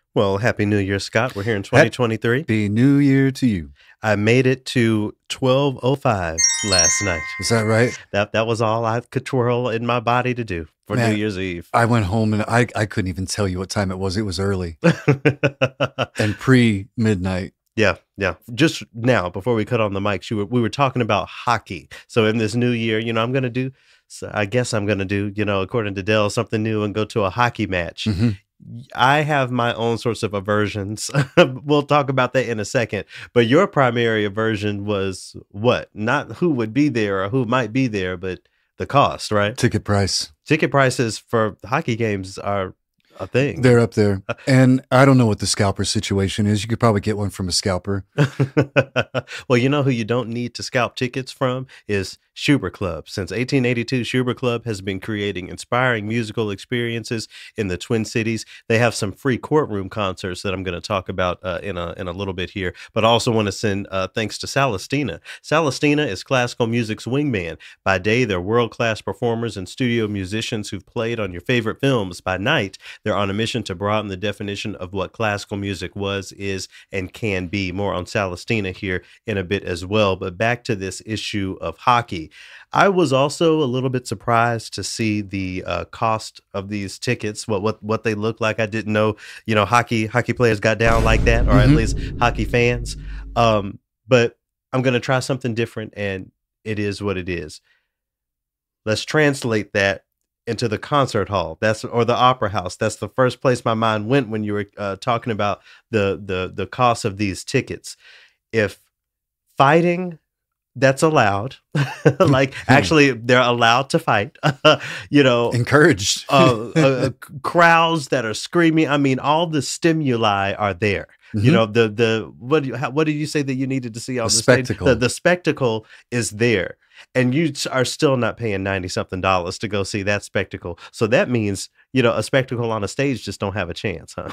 Well, Happy New Year, Scott. We're here in 2023. Happy New Year to you. I made it to 12:05 last night. Is that right? That was all I could twirl in my body to do for Man, New Year's Eve. I went home and I couldn't even tell you what time it was. It was early and pre-midnight. Yeah. Just now, before we cut on the mics, we were talking about hockey. So in this new year, I'm going to do, I guess I'm going to do, according to Dell, something new and go to a hockey match. Mm-hmm. I have my own sorts of aversions. We'll talk about that in a second. But your primary aversion was what? Not who would be there or who might be there, but the cost, right? Ticket price. Ticket prices for hockey games are a thing. They're up there. And I don't know what the scalper situation is. You could probably get one from a scalper. Well, you know who you don't need to scalp tickets from is Schubert Club. Since 1882, Schubert Club has been creating inspiring musical experiences in the Twin Cities. They have some free courtroom concerts that I'm going to talk about in a little bit here, but I also want to send thanks to Celestina. Celestina is classical music's wingman. By day, they're world-class performers and studio musicians who've played on your favorite films. By night, they're on a mission to broaden the definition of what classical music was, is, and can be. More on Celestina here in a bit as well. But back to this issue of hockey. I was also a little bit surprised to see the cost of these tickets, what they look like. I didn't know, hockey players got down like that, or at least hockey fans. But I'm going to try something different, and it is what it is. Let's translate that into the concert hall, or the opera house. That's the first place my mind went when you were talking about the cost of these tickets. If fighting, that's allowed, like actually they're allowed to fight, encouraged, crowds that are screaming. I mean, all the stimuli are there. Mm-hmm. What did you say that you needed to see on the spectacle? Stage? The spectacle is there, and you are still not paying $90-something to go see that spectacle. So that means, a spectacle on a stage just don't have a chance, huh?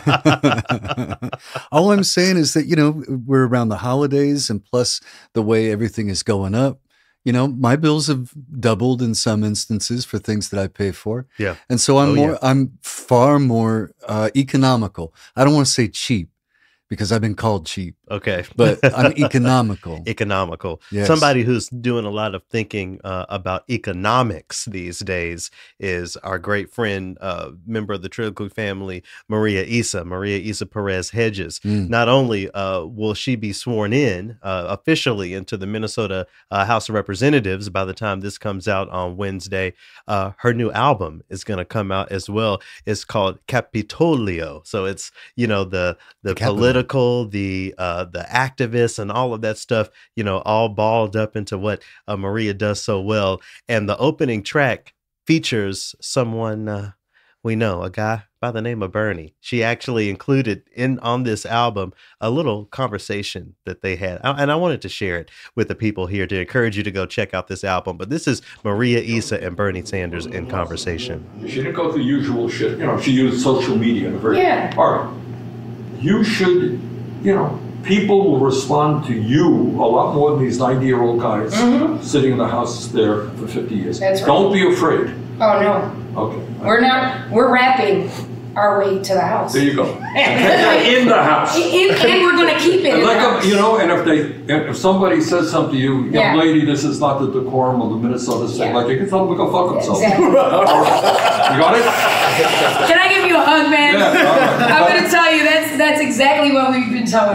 All I'm saying is that, we're around the holidays, and plus the way everything is going up, my bills have doubled in some instances for things that I pay for. Yeah. And so I'm far more economical. I don't want to say cheap, because I've been called cheap. Okay. But I'm economical. Economical. Yes. Somebody who's doing a lot of thinking about economics these days is our great friend, member of the TRILLOQUY family, Maria Isa Perez Hedges. Not only will she be sworn in officially into the Minnesota House of Representatives by the time this comes out on Wednesday, her new album is going to come out as well. It's called Capitolio. So it's, the political, the activists and all of that stuff, all balled up into what Maria does so well. And the opening track features someone we know, a guy by the name of Bernie. She actually included on this album a little conversation that they had. And I wanted to share it with the people here to encourage you to go check out this album. But this is Maria Isa and Bernie Sanders in conversation. She didn't go through the usual shit. She used social media in a very hard. You should, people will respond to you a lot more than these 90-year-old guys sitting in the house there for 50 years. That's right. Don't be afraid. Oh, no. Okay. We're wrapping our way to the house. There you go. In the house. And we're going to keep it in the house. And if somebody says something to you, young lady, this is not the decorum of the Minnesota State. Like, you can tell them to go fuck themselves. Exactly. You got it? Can I give you a hug, man? Yeah, all right. I'm going to tell you, that's exactly what we've been telling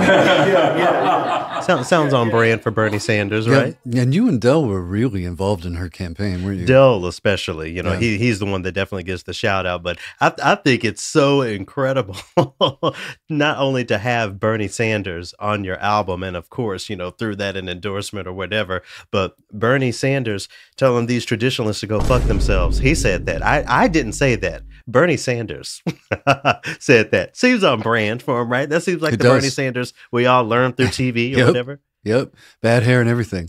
you. Sounds on brand for Bernie Sanders, right? Yeah, and you and Dell were really involved in her campaign, weren't you? Dell especially, he's the one that definitely gets the shout out. But I think it's so incredible not only to have Bernie Sanders on your album, and of course, through that an endorsement or whatever, but Bernie Sanders telling these traditionalists to go fuck themselves. He said that. I didn't say that. Bernie Sanders said that. Seems on brand for him, right? That seems like Bernie Sanders we all learned through TV or whatever. Yep. Bad hair and everything.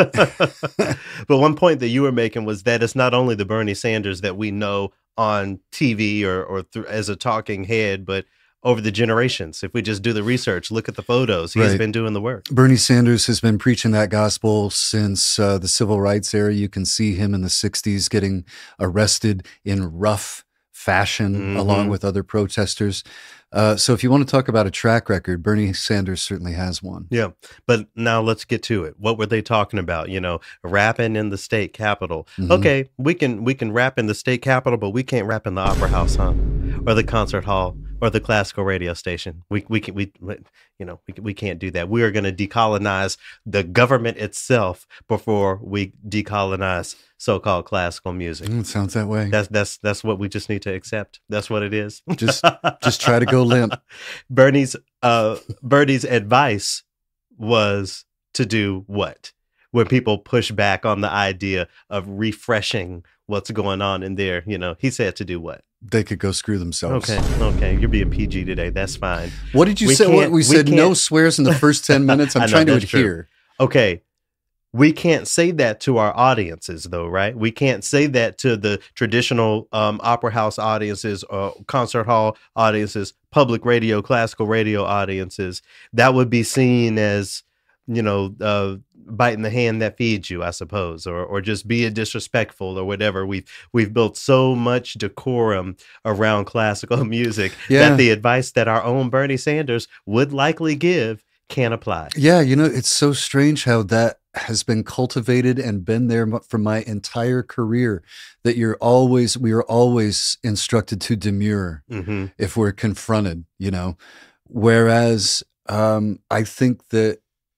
But one point that you were making was that it's not only the Bernie Sanders that we know on TV or as a talking head, but over the generations. If we just do the research, look at the photos, he's been doing the work. Bernie Sanders has been preaching that gospel since the civil rights era. You can see him in the 60s getting arrested in rough fashion along with other protesters. So if you want to talk about a track record, Bernie Sanders certainly has one. Yeah. But now let's get to it. What were they talking about? You know, rapping in the state capitol. Okay, we can rap in the state capitol, but we can't rap in the opera house, huh? Or the concert hall or the classical radio station. We can't do that. We are going to decolonize the government itself before we decolonize so-called classical music. It sounds that way. That's what we just need to accept. That's what it is. Just try to go limp. Bernie's advice was to do what? When people push back on the idea of refreshing what's going on in there, he said to do what? They could go screw themselves. Okay. You're being PG today. That's fine. What did you say? We said no swears in the first 10 minutes. I'm trying to adhere. True. Okay. We can't say that to our audiences, though, right? We can't say that to the traditional opera house audiences, concert hall audiences, public radio, classical radio audiences. That would be seen as, biting the hand that feeds you, I suppose, or just being disrespectful or whatever. We've built so much decorum around classical music that the advice that our own Bernie Sanders would likely give can't apply. Yeah, it's so strange how that has been cultivated and been there for my entire career, that we are always instructed to demur if we're confronted, whereas I think that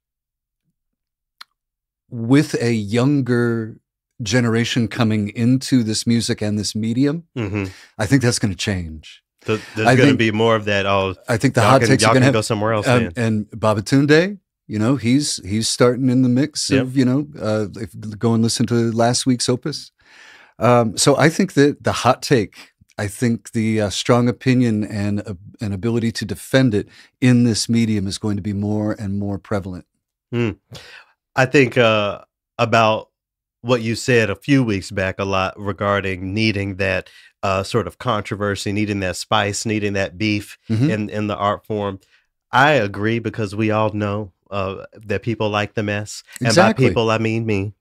with a younger generation coming into this music and this medium, I think that's going to change. There's going to be more of that. I think the hot takes are going to go somewhere else. And Babatunde, he's starting in the mix of, if go and listen to last week's Opus. So I think that the hot take, I think the strong opinion and an ability to defend it in this medium is going to be more and more prevalent. I think about what you said a few weeks back a lot regarding needing that sort of controversy, needing that spice, needing that beef in the art form. I agree, because we all know that people like the mess. Exactly. And by people, I mean me,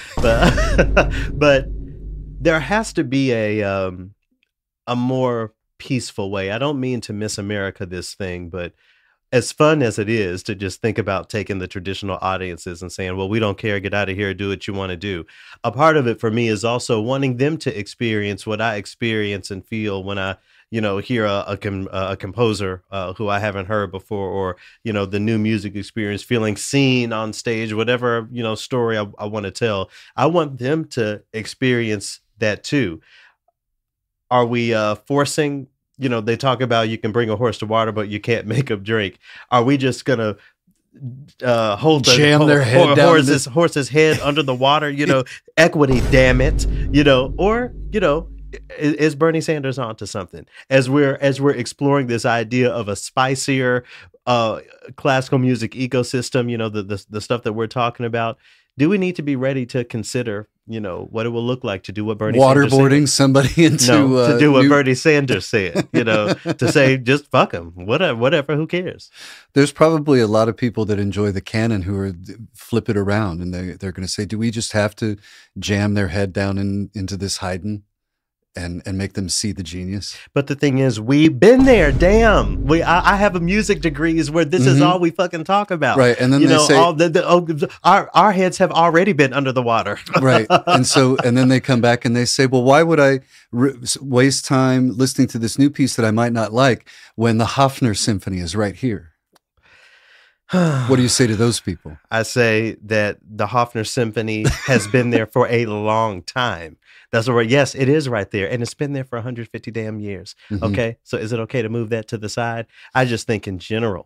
but there has to be a more peaceful way. I don't mean to miss America this thing, but as fun as it is to just think about taking the traditional audiences and saying, well, we don't care, get out of here, do what you want to do. A part of it for me is also wanting them to experience what I experience and feel when I, hear a composer who I haven't heard before, or, the new music experience, feeling seen on stage, whatever, story I want to tell. I want them to experience that too. Are we forcing? They talk about you can bring a horse to water, but you can't make him drink. Are we just gonna hold the horse's head under the water? Equity, damn it. Or is Bernie Sanders onto something? As we're exploring this idea of a spicier classical music ecosystem, the stuff that we're talking about. Do we need to be ready to consider, what it will look like to do what Bernie Sanders waterboarding somebody into to do what Bernie Sanders said, to say just fuck him, whatever, who cares? There's probably a lot of people that enjoy the canon who are flip it around, and they're going to say, do we just have to jam their head down into this Haydn and make them see the genius? But the thing is, we've been there. Damn, I have a music degrees where this is all we fucking talk about, right? And then they say, our heads have already been under the water, right? And then they come back and they say, well, why would I waste time listening to this new piece that I might not like when the Hofner Symphony is right here? What do you say to those people? I say that the Hofner Symphony has been there for a long time. That's where, yes, it is right there. And it's been there for 150 damn years. Okay. So is it okay to move that to the side? I just think in general,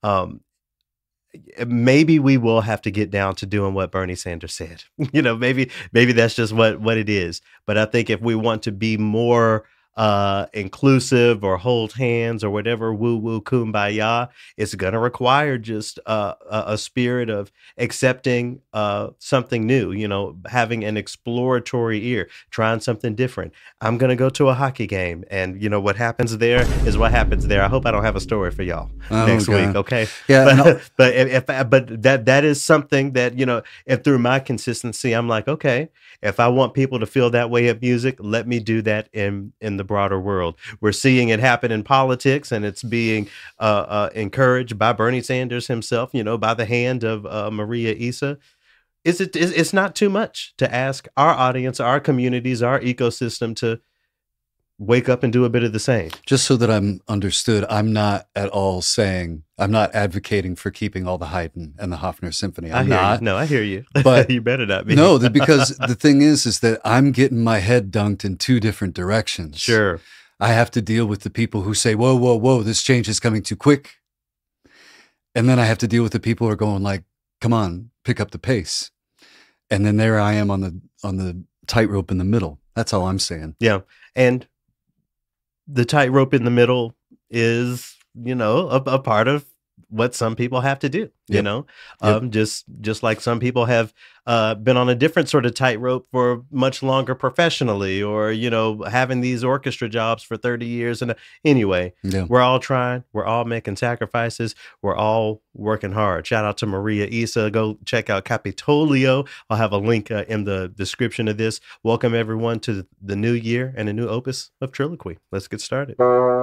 maybe we will have to get down to doing what Bernie Sanders said. Maybe that's just what it is. But I think if we want to be more inclusive or hold hands or whatever woo-woo kumbaya, it's going to require just a spirit of accepting something new, having an exploratory ear, trying something different. I'm going to go to a hockey game, and what happens there is what happens there. I hope I don't have a story for y'all next week. Okay. Yeah. But that is something that, if through my consistency, I'm like, okay, if I want people to feel that way of music, let me do that in the the broader world. We're seeing it happen in politics, and it's being encouraged by Bernie Sanders himself, by the hand of Maria Issa. It's not too much to ask our audience, our communities, our ecosystem to wake up and do a bit of the same. Just so that I'm understood, I'm not at all saying, I'm not advocating for keeping all the Haydn and the Hofner Symphony. I hear you. But you better not be. No, because the thing is that I'm getting my head dunked in two different directions. Sure. I have to deal with the people who say, whoa, whoa, whoa, this change is coming too quick. And then I have to deal with the people who are going like, come on, pick up the pace. And then there I am on the tightrope in the middle. That's all I'm saying. Yeah. And the tightrope in the middle is, a part of what some people have to do, just like some people have been on a different sort of tightrope for much longer professionally, or, having these orchestra jobs for 30 years. And anyway, we're all trying, we're all making sacrifices, we're all working hard. Shout out to Maria Issa. Go check out Capitolio. I'll have a link in the description of this. Welcome everyone to the new year and a new opus of Triloquy. Let's get started.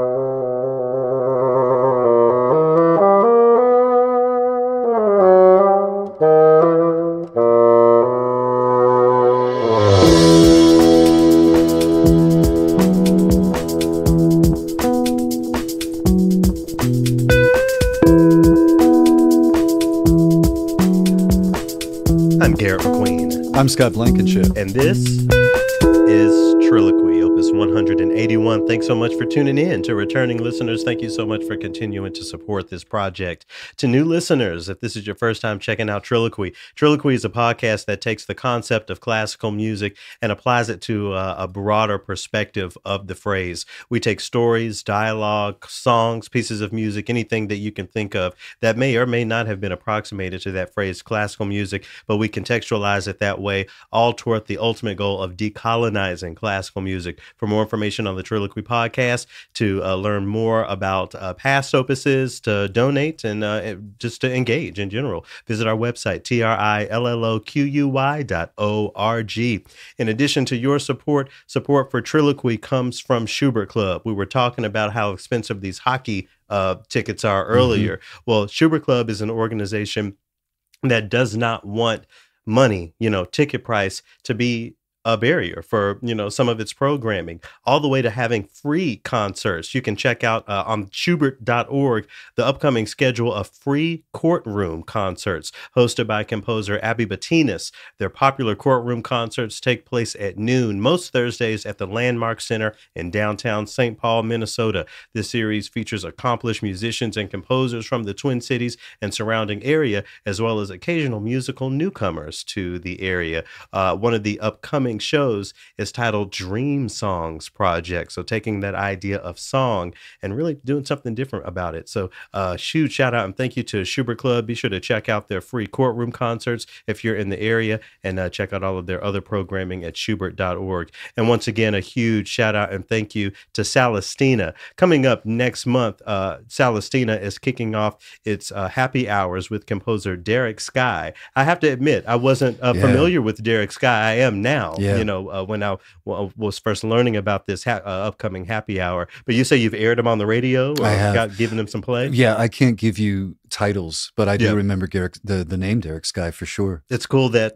I'm Garrett McQueen. I'm Scott Blankenship. And this is Triloquy, Opus 181. Thanks so much for tuning in. To returning listeners, thank you so much for continuing to support this project. To new listeners, if this is your first time checking out Triloquy, Triloquy is a podcast that takes the concept of classical music and applies it to a broader perspective of the phrase. We take stories, dialogue, songs, pieces of music, anything that you can think of that may or may not have been approximated to that phrase, classical music, but we contextualize it that way, all toward the ultimate goal of decolonizing classical music. For more information on the Triloquy podcast, to learn more about past opuses, to donate, and just to engage in general, visit our website, TRILLOQUY.org. In addition to your support for Triloquy comes from Schubert Club. We were talking about how expensive these hockey tickets are earlier. Mm-hmm. Well, Schubert Club is an organization that does not want money, ticket price to be a barrier for, some of its programming, all the way to having free concerts. You can check out on Schubert.org the upcoming schedule of free courtroom concerts hosted by composer Abby Batinas. Their popular courtroom concerts take place at noon most Thursdays at the Landmark Center in downtown St. Paul, Minnesota. This series features accomplished musicians and composers from the Twin Cities and surrounding area, as well as occasional musical newcomers to the area. One of the upcoming shows is titled Dream Songs Project. So taking that idea of song and really doing something different about it. So huge shout out and thank you to Schubert Club. Be sure to check out their free courtroom concerts if you're in the area, and check out all of their other programming at Schubert.org. And once again, a huge shout out and thank you to Celestina. Coming up next month, Celestina is kicking off its happy hours with composer Derek Sky. I have to admit, I wasn't familiar with Derek Sky. I am now. When I was first learning about this upcoming happy hour. But you say you've aired him on the radio? Or I have. Given him some play? Yeah, I can't give you titles, but I do remember the name Derek Sky for sure. It's cool that,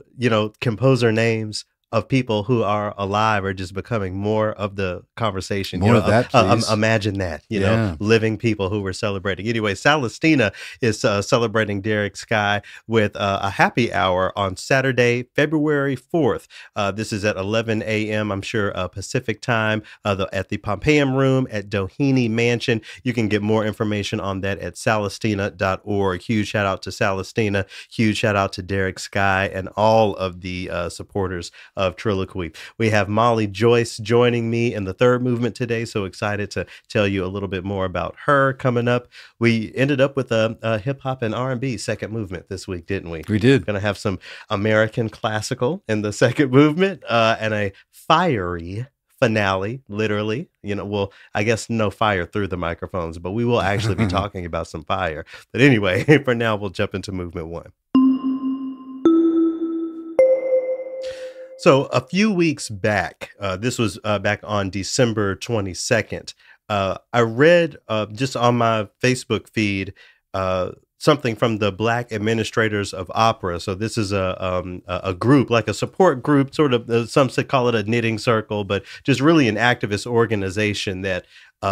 composer names of people who are alive are just becoming more of the conversation. More of that, please. Imagine that, living people who we're celebrating. Anyway, Celestina is celebrating Derek Sky with a happy hour on Saturday, February 4th. This is at 11 a.m., I'm sure, Pacific time, at the Pompeium Room at Doheny Mansion. You can get more information on that at Celestina.org. Huge shout out to Celestina. Huge shout out to Derek Sky and all of the supporters of Triloquy. We have Molly Joyce joining me in the third movement today. So excited to tell you a little bit more about her coming up. We ended up with a hip hop and R&B second movement this week, didn't we? We did. Going to have some American classical in the second movement, and a fiery finale, literally. Well, I guess no fire through the microphones, but we will actually be talking about some fire. But anyway, for now, we'll jump into movement one. So a few weeks back, this was back on December 22nd, I read just on my Facebook feed something from the Black Administrators of Opera. So this is a group, like a support group, sort of. Some call it a knitting circle, but just really an activist organization that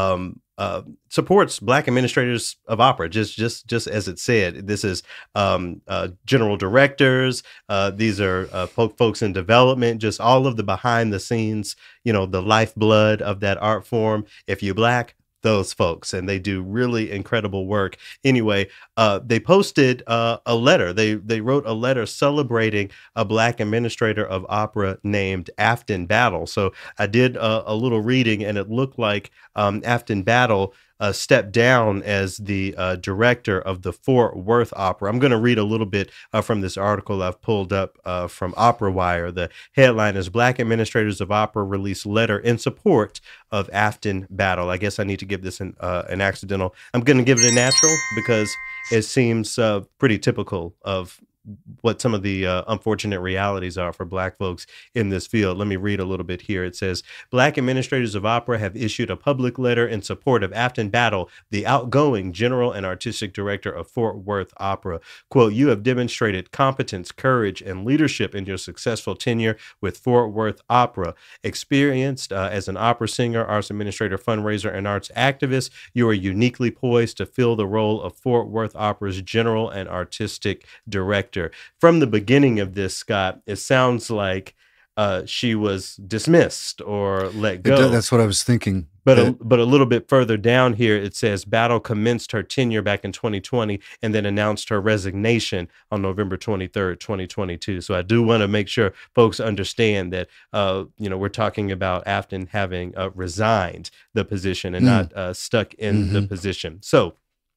supports Black Administrators of Opera. Just as it said, this is general directors. These are folks in development. Just all of the behind the scenes, the lifeblood of that art form. If you're Black, those folks, and they do really incredible work. Anyway, they posted a letter. They wrote a letter celebrating a Black administrator of opera named Afton Battle. So I did a little reading, and it looked like Afton Battle stepped down as the director of the Fort Worth Opera. I'm going to read a little bit from this article I've pulled up from Opera Wire. The headline is Black Administrators of Opera Release Letter in Support of Afton Battle. I guess I need to give this an accidental. I'm going to give it a natural because it seems pretty typical of what some of the unfortunate realities are for Black folks in this field. Let me read a little bit here. It says, Black Administrators of Opera have issued a public letter in support of Afton Battle, the outgoing General and Artistic Director of Fort Worth Opera. Quote, you have demonstrated competence, courage, and leadership in your successful tenure with Fort Worth Opera. Experienced as an opera singer, arts administrator, fundraiser, and arts activist, you are uniquely poised to fill the role of Fort Worth Opera's General and Artistic Director. From the beginning of this, Scott, it sounds like she was dismissed or let go. That's what I was thinking. But a little bit further down here, it says Battle commenced her tenure back in 2020 and then announced her resignation on November 23rd, 2022. So I do want to make sure folks understand that, we're talking about Afton having resigned the position and not stuck in the position. So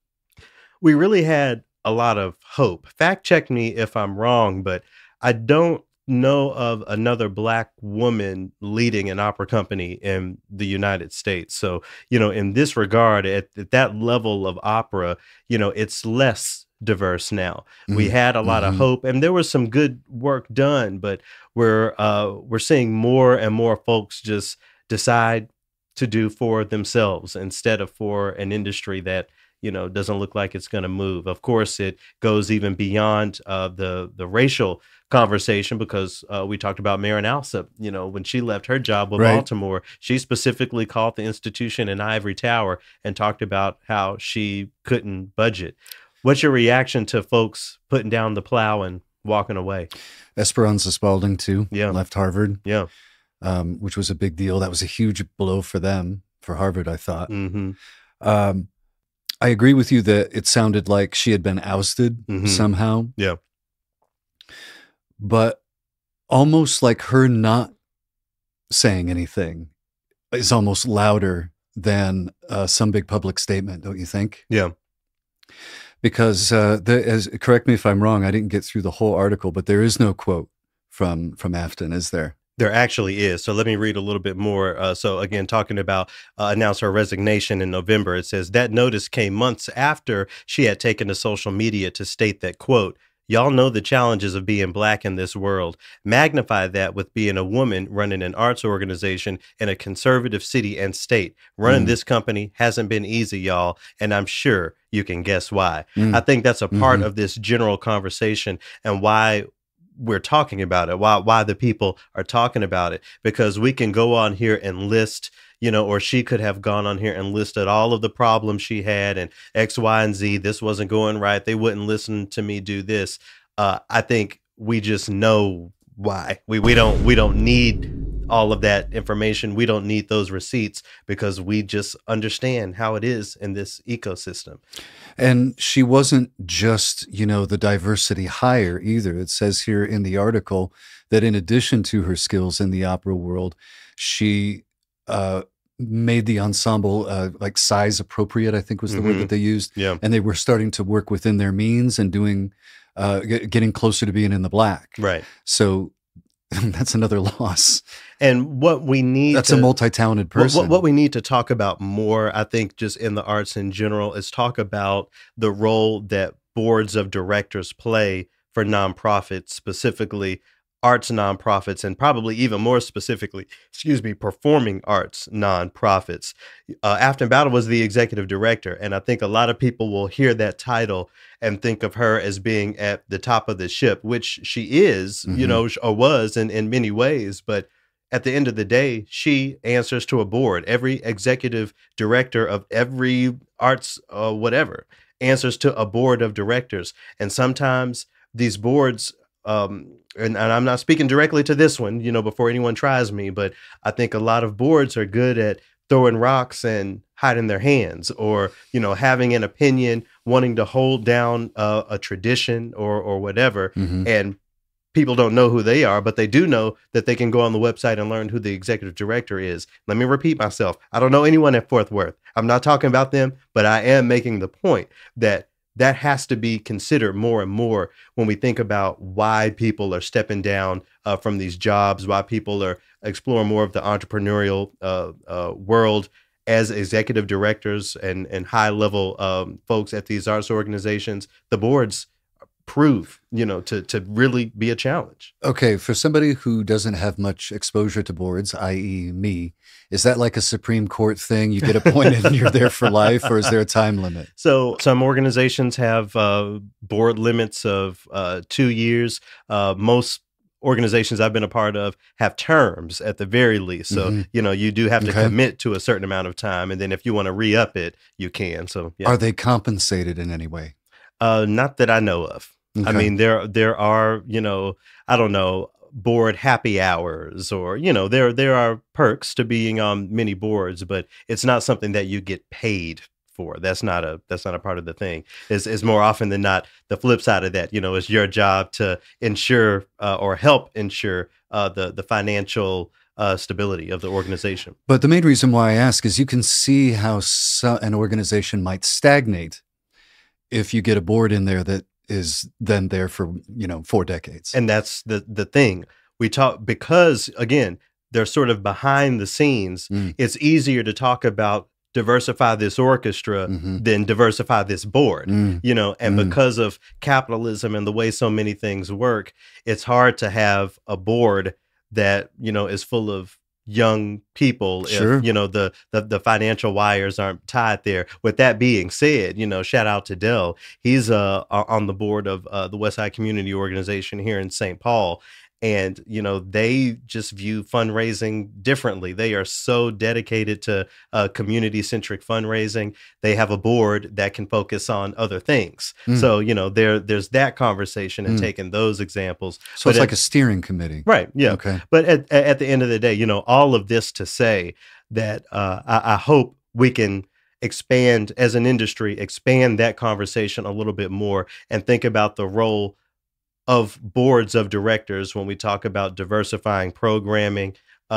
we really had a lot of hope. Fact check me if I'm wrong, but I don't know of another Black woman leading an opera company in the United States. So, in this regard, at that level of opera, it's less diverse now. We had a lot of hope, and there was some good work done, but we're seeing more and more folks just decide to do for themselves instead of for an industry that doesn't look like it's going to move. Of course, it goes even beyond the racial conversation because we talked about Marin Alsop. When she left her job with Baltimore, she specifically called the institution an ivory tower and talked about how she couldn't budget. What's your reaction to folks putting down the plow and walking away? Esperanza Spalding, too, left Harvard, which was a big deal. That was a huge blow for them, for Harvard, I thought. I agree with you that it sounded like she had been ousted somehow. Yeah. But almost like her not saying anything is almost louder than some big public statement, don't you think? Yeah. Because, correct me if I'm wrong, I didn't get through the whole article, but there is no quote from Afton, is there? There actually is. So let me read a little bit more. So again, talking about announced her resignation in November, it says that notice came months after she had taken to social media to state that, quote, y'all know the challenges of being Black in this world. Magnify that with being a woman running an arts organization in a conservative city and state. Running this company hasn't been easy, y'all, and I'm sure you can guess why. I think that's a part of this general conversation and why we're talking about it, why the people are talking about it, because we can go on here and list, or she could have gone on here and listed all of the problems she had and X, Y, and Z. This wasn't going right. They wouldn't listen to me do this. I think we just know why. We don't need all of that information. We don't need those receipts because we just understand how it is in this ecosystem. And she wasn't just, the diversity hire either. It says here in the article that in addition to her skills in the opera world, she made the ensemble like size appropriate, I think was the word that they used. Yeah. And they were starting to work within their means and doing, getting closer to being in the black. Right. So that's another loss. And what we need a multi-talented person. What we need to talk about more, I think, just in the arts in general, is talk about the role that boards of directors play for nonprofits, specifically arts nonprofits, and probably even more specifically, performing arts nonprofits. Afton Battle was the executive director, and I think a lot of people will hear that title and think of her as being at the top of the ship, which she is, or was in many ways. But at the end of the day, she answers to a board. Every executive director of every arts, whatever, answers to a board of directors. And sometimes these boards, and I'm not speaking directly to this one, before anyone tries me, but I think a lot of boards are good at throwing rocks and hiding their hands, or, having an opinion, wanting to hold down a tradition or whatever. And people don't know who they are, but they do know that they can go on the website and learn who the executive director is. Let me repeat myself. I don't know anyone at Fort Worth. I'm not talking about them, but I am making the point that has to be considered more and more when we think about why people are stepping down from these jobs, why people are exploring more of the entrepreneurial world as executive directors and high-level folks at these arts organizations. The boards prove, to really be a challenge. Okay, for somebody who doesn't have much exposure to boards, i.e. me, is that like a Supreme Court thing? You get appointed and you're there for life, or is there a time limit? So some organizations have board limits of 2 years. Most organizations I've been a part of have terms at the very least. So, you do have to commit to a certain amount of time. And then if you want to re-up it, you can. So, yeah. Are they compensated in any way? Not that I know of. Okay. I mean, there are, I don't know, board happy hours, or, there are perks to being on many boards, but it's not something that you get paid for. That's not a part of the thing. Is more often than not the flip side of that. It's your job to ensure or help ensure the financial stability of the organization. But the main reason why I ask is you can see how an organization might stagnate if you get a board in there that is then there for 4 decades. And that's the thing. We talk, because again, they're sort of behind the scenes. It's easier to talk about diversify this orchestra than diversify this board, and because of capitalism and the way so many things work, it's hard to have a board that, is full of young people. Sure. If the financial wires aren't tied there. With that being said, shout out to Dell. He's on the board of the Westside Community Organization here in St. Paul. And, they just view fundraising differently. They are so dedicated to community-centric fundraising. They have a board that can focus on other things. So, there's that conversation and taking those examples. So it's like a steering committee. Right, yeah. Okay. But at the end of the day, all of this to say that I hope we can expand as an industry, expand that conversation a little bit more and think about the role of boards of directors when we talk about diversifying programming,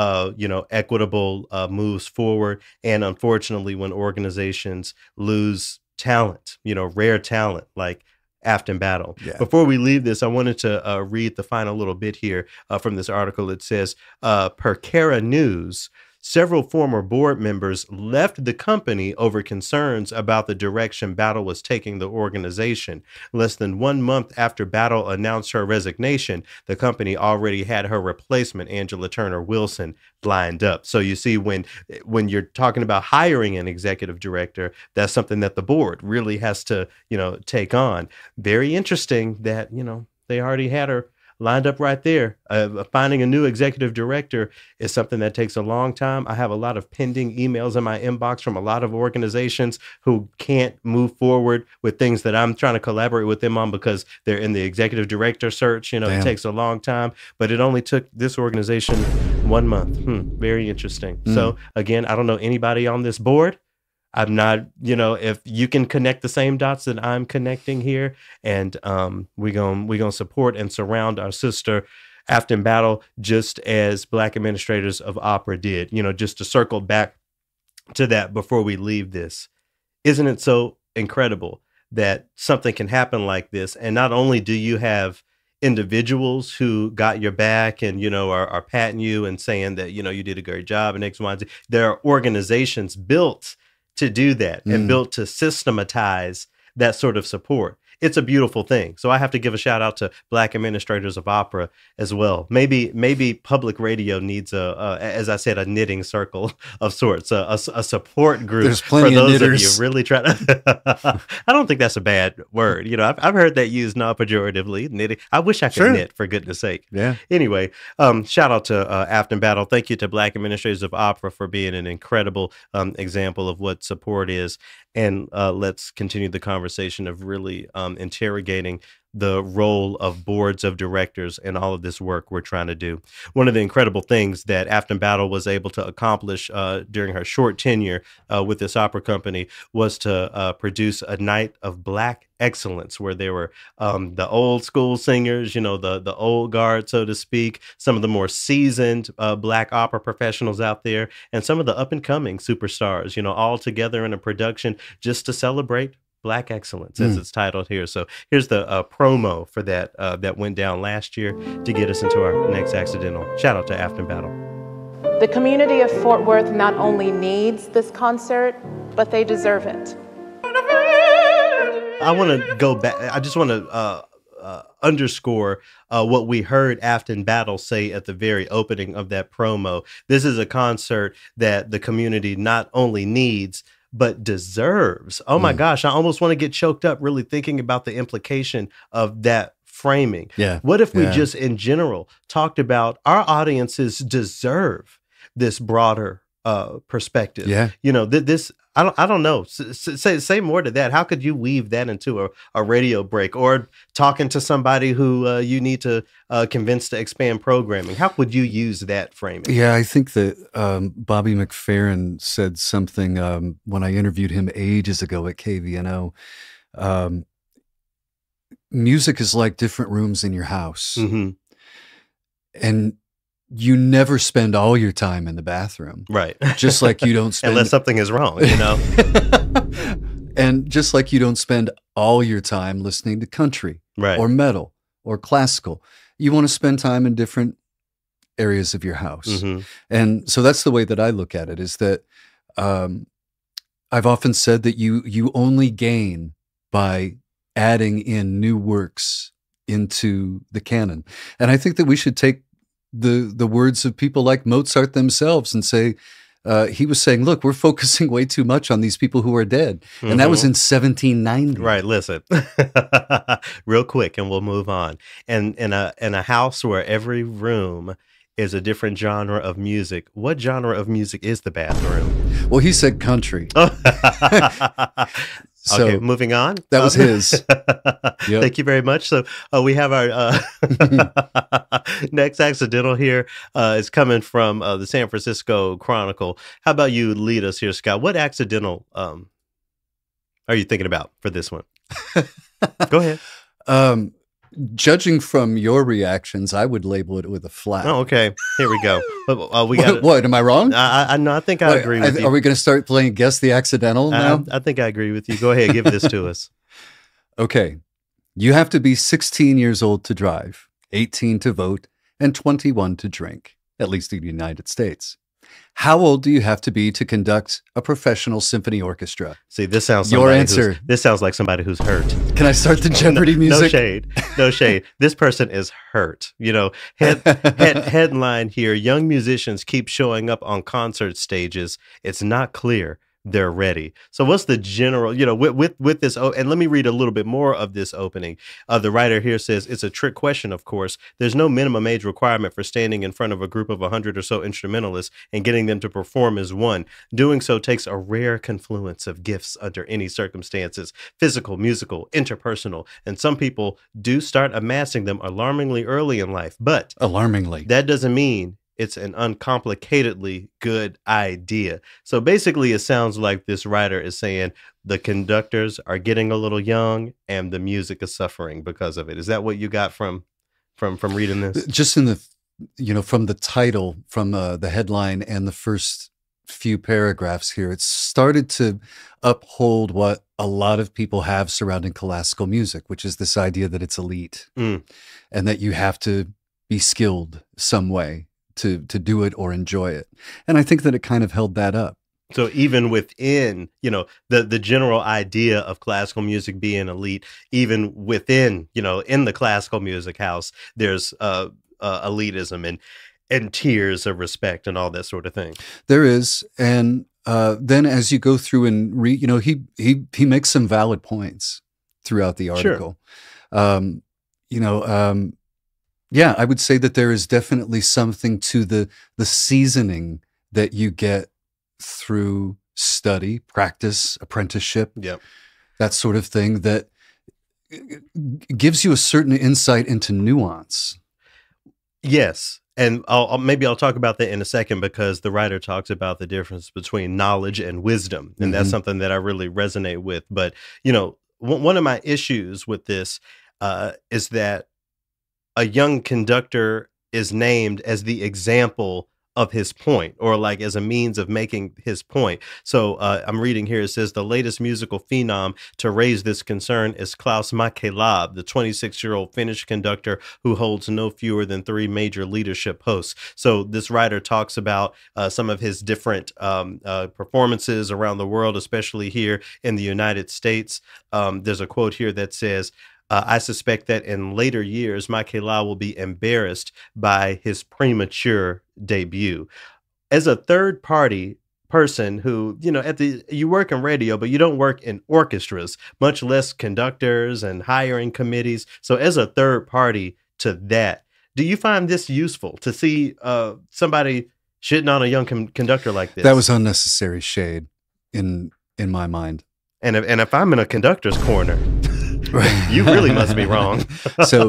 equitable moves forward. And unfortunately, when organizations lose talent, rare talent like Afton Battle. Yeah. Before we leave this, I wanted to read the final little bit here from this article. It says, per Cara News, several former board members left the company over concerns about the direction Battle was taking the organization. Less than 1 month after Battle announced her resignation, the company already had her replacement, Angela Turner Wilson, lined up. So you see, when you're talking about hiring an executive director, that's something that the board really has to, take on. Very interesting that, they already had her lined up right there. Finding a new executive director is something that takes a long time. I have a lot of pending emails in my inbox from a lot of organizations who can't move forward with things that I'm trying to collaborate with them on because they're in the executive director search. It takes a long time, but it only took this organization 1 month. Very interesting. So again, I don't know anybody on this board. I'm not, if you can connect the same dots that I'm connecting here, and we're gonna support and surround our sister Afton Battle just as Black administrators of opera did. Just to circle back to that before we leave this, isn't it so incredible that something can happen like this? And not only do you have individuals who got your back and, are patting you and saying that, you did a great job and X, Y, and Z. There are organizations built to do that and built to systematize that sort of support. it's a beautiful thing. So I have to give a shout out to Black administrators of opera as well. Maybe public radio needs as I said, a knitting circle of sorts, a support group. There's plenty for those of knitters. Of you really trying to. I don't think that's a bad word. You know, I've heard that used non-pejoratively. Knitting. I wish I could knit, for goodness sake. Yeah. Anyway, shout out to Afton Battle. Thank you to Black administrators of opera for being an incredible example of what support is. And let's continue the conversation of really interrogating the role of boards of directors and all of this work we're trying to do. One of the incredible things that Afton Battle was able to accomplish during her short tenure with this opera company was to produce a night of Black excellence, where there were the old school singers, you know, the old guard, so to speak, some of the more seasoned Black opera professionals out there, and some of the up and coming superstars, you know, all together in a production just to celebrate Black excellence, as it's titled here. So here's the promo for that that went down last year to get us into our next accidental. Shout out to Afton Battle. The community of Fort Worth not only needs this concert, but they deserve it. I want to go back. I just want to underscore what we heard Afton Battle say at the very opening of that promo. This is a concert that the community not only needs, but deserves. Oh my gosh, I almost want to get choked up really thinking about the implication of that framing. Yeah. What if we just in general talked about our audiences deserve this broader perspective? Yeah. You know, this, I don't know. Say more to that. How could you weave that into a radio break, or talking to somebody who you need to convince to expand programming? How would you use that framing? Yeah, I think that Bobby McFerrin said something when I interviewed him ages ago at KVNO. Music is like different rooms in your house. Mm-hmm. And you never spend all your time in the bathroom. Right. Just like you don't spend... Unless something is wrong, you know? And just like you don't spend all your time listening to country or metal or classical. You want to spend time in different areas of your house. Mm-hmm. And so that's the way that I look at it, is that I've often said that you only gain by adding in new works into the canon. And I think that we should take the words of people like Mozart themselves and say, he was saying, look, we're focusing way too much on these people who are dead. And that was in 1790. Right. Listen, real quick, and we'll move on. And in a house where every room is a different genre of music, what genre of music is the bathroom? Well, he said country. So okay, moving on. That was his. Yep. Thank you very much. So we have our next accidental here. Is coming from the San Francisco Chronicle. How about you lead us here, Scott? What accidental are you thinking about for this one? Go ahead. Judging from your reactions, I would label it with a flat. Oh, okay. Here we go. We got what? Am I wrong? I think I agree with you. Are we going to start playing Guess the Accidental now? I think I agree with you. Go ahead. Give this to us. Okay. You have to be 16 years old to drive, 18 to vote, and 21 to drink, at least in the United States. How old do you have to be to conduct a professional symphony orchestra? See, this sounds your answer. This sounds like somebody who's hurt. Can I start the Jeopardy music? No shade, no shade. This person is hurt. You know, headline here: young musicians keep showing up on concert stages. It's not clear they're ready. So what's the general, you know, with this, and let me read a little bit more of this opening. The writer here says, it's a trick question, of course. There's no minimum age requirement for standing in front of a group of 100 or so instrumentalists and getting them to perform as one. Doing so takes a rare confluence of gifts under any circumstances, physical, musical, interpersonal, and some people do start amassing them alarmingly early in life. But alarmingly, that doesn't mean it's an uncomplicatedly good idea. So basically, it sounds like this writer is saying the conductors are getting a little young and the music is suffering because of it. Is that what you got from reading this? Just in the, you know, from the title, from the headline and the first few paragraphs here, it's started to uphold what a lot of people have surrounding classical music, which is this idea that it's elite and that you have to be skilled some way to do it or enjoy it. And I think that it kind of held that up. So even within, the general idea of classical music being elite, even within, in the classical music house, there's elitism and tiers of respect and all that sort of thing. There is, and then as you go through and read, he makes some valid points throughout the article. Sure. Yeah, I would say that there is definitely something to the seasoning that you get through study, practice, apprenticeship, that sort of thing, that gives you a certain insight into nuance. Yes. And maybe I'll talk about that in a second, because the writer talks about the difference between knowledge and wisdom. And that's something that I really resonate with. But, one of my issues with this is that a young conductor is named as the example of his point, or like as a means of making his point. So I'm reading here, it says the latest musical phenom to raise this concern is Klaus Makelab, the 26-year-old Finnish conductor who holds no fewer than 3 major leadership posts. So this writer talks about some of his different performances around the world, especially here in the United States. There's a quote here that says, I suspect that in later years, Makela will be embarrassed by his premature debut. As a third-party person who, you work in radio, but you don't work in orchestras, much less conductors and hiring committees. So as a third party to that, do you find this useful to see somebody shitting on a young conductor like this? That was unnecessary shade in my mind. And if I'm in a conductor's corner... You really must be wrong. So,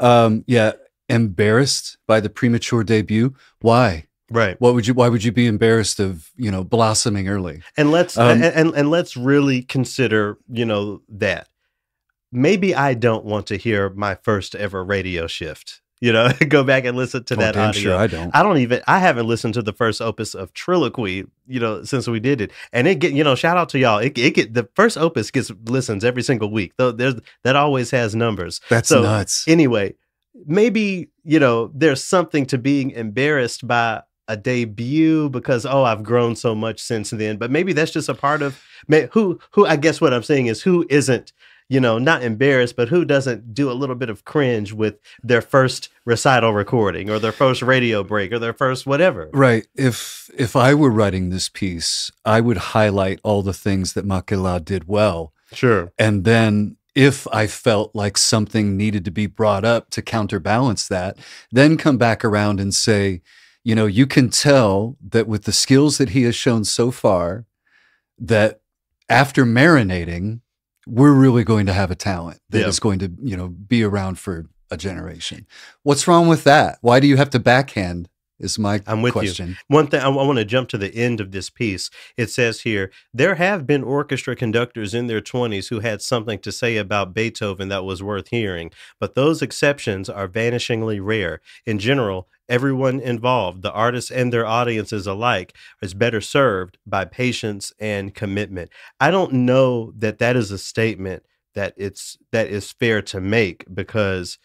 embarrassed by the premature debut. Why? Right. Why would you be embarrassed of, blossoming early? And let's and let's really consider, that maybe I don't want to hear my first ever radio shift. Go back and listen to that audio. Sure I don't. I haven't listened to the first opus of TRILLOQUY, since we did it. And it get, shout out to y'all. The first opus gets listens every single week. Though that always has numbers. That's nuts. Anyway, maybe, there's something to being embarrassed by a debut because, I've grown so much since then. But maybe that's just a part of who I guess what I'm saying is who isn't, not embarrassed, but who doesn't do a little bit of cringe with their first recital recording or their first radio break or their first whatever. Right. If I were writing this piece, I would highlight all the things that Makela did well. Sure. And then if I felt like something needed to be brought up to counterbalance that, then come back around and say, you can tell that with the skills that he has shown so far, that after marinating, we're really going to have a talent that is going to, be around for a generation. What's wrong with that? Why do you have to backhand? Is my question. You. One thing I want to jump to the end of this piece. It says here, there have been orchestra conductors in their 20s who had something to say about Beethoven that was worth hearing, but those exceptions are vanishingly rare. In general, everyone involved, the artists and their audiences alike, is better served by patience and commitment. I don't know that is a statement that is fair to make, because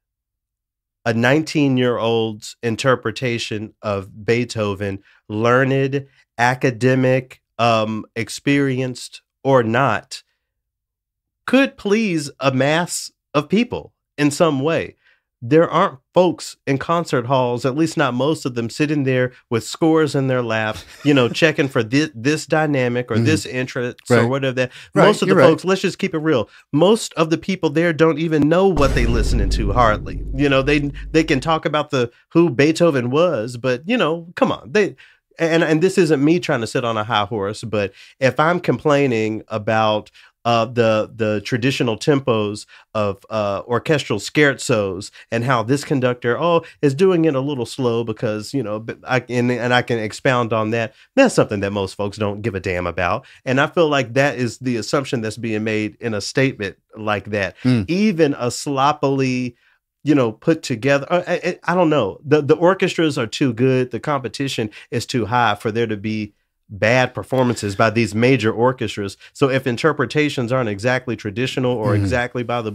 a 19-year-old's interpretation of Beethoven, learned, academic, experienced or not, could please a mass of people in some way. There aren't folks in concert halls, at least not most of them, sitting there with scores in their lap, checking for this dynamic or this entrance or whatever that. Right. Most of the folks, let's just keep it real. Most of the people there don't even know what they listening to hardly. They can talk about who Beethoven was, but come on. And this isn't me trying to sit on a high horse, but if I'm complaining about the traditional tempos of orchestral scherzos and how this conductor is doing it a little slow because I can expound on that. That's something that most folks don't give a damn about, and I feel like that is the assumption that's being made in a statement like that. Even a sloppily put together, I don't know, the orchestras are too good, the competition is too high for there to be bad performances by these major orchestras. So if interpretations aren't exactly traditional or exactly by the book,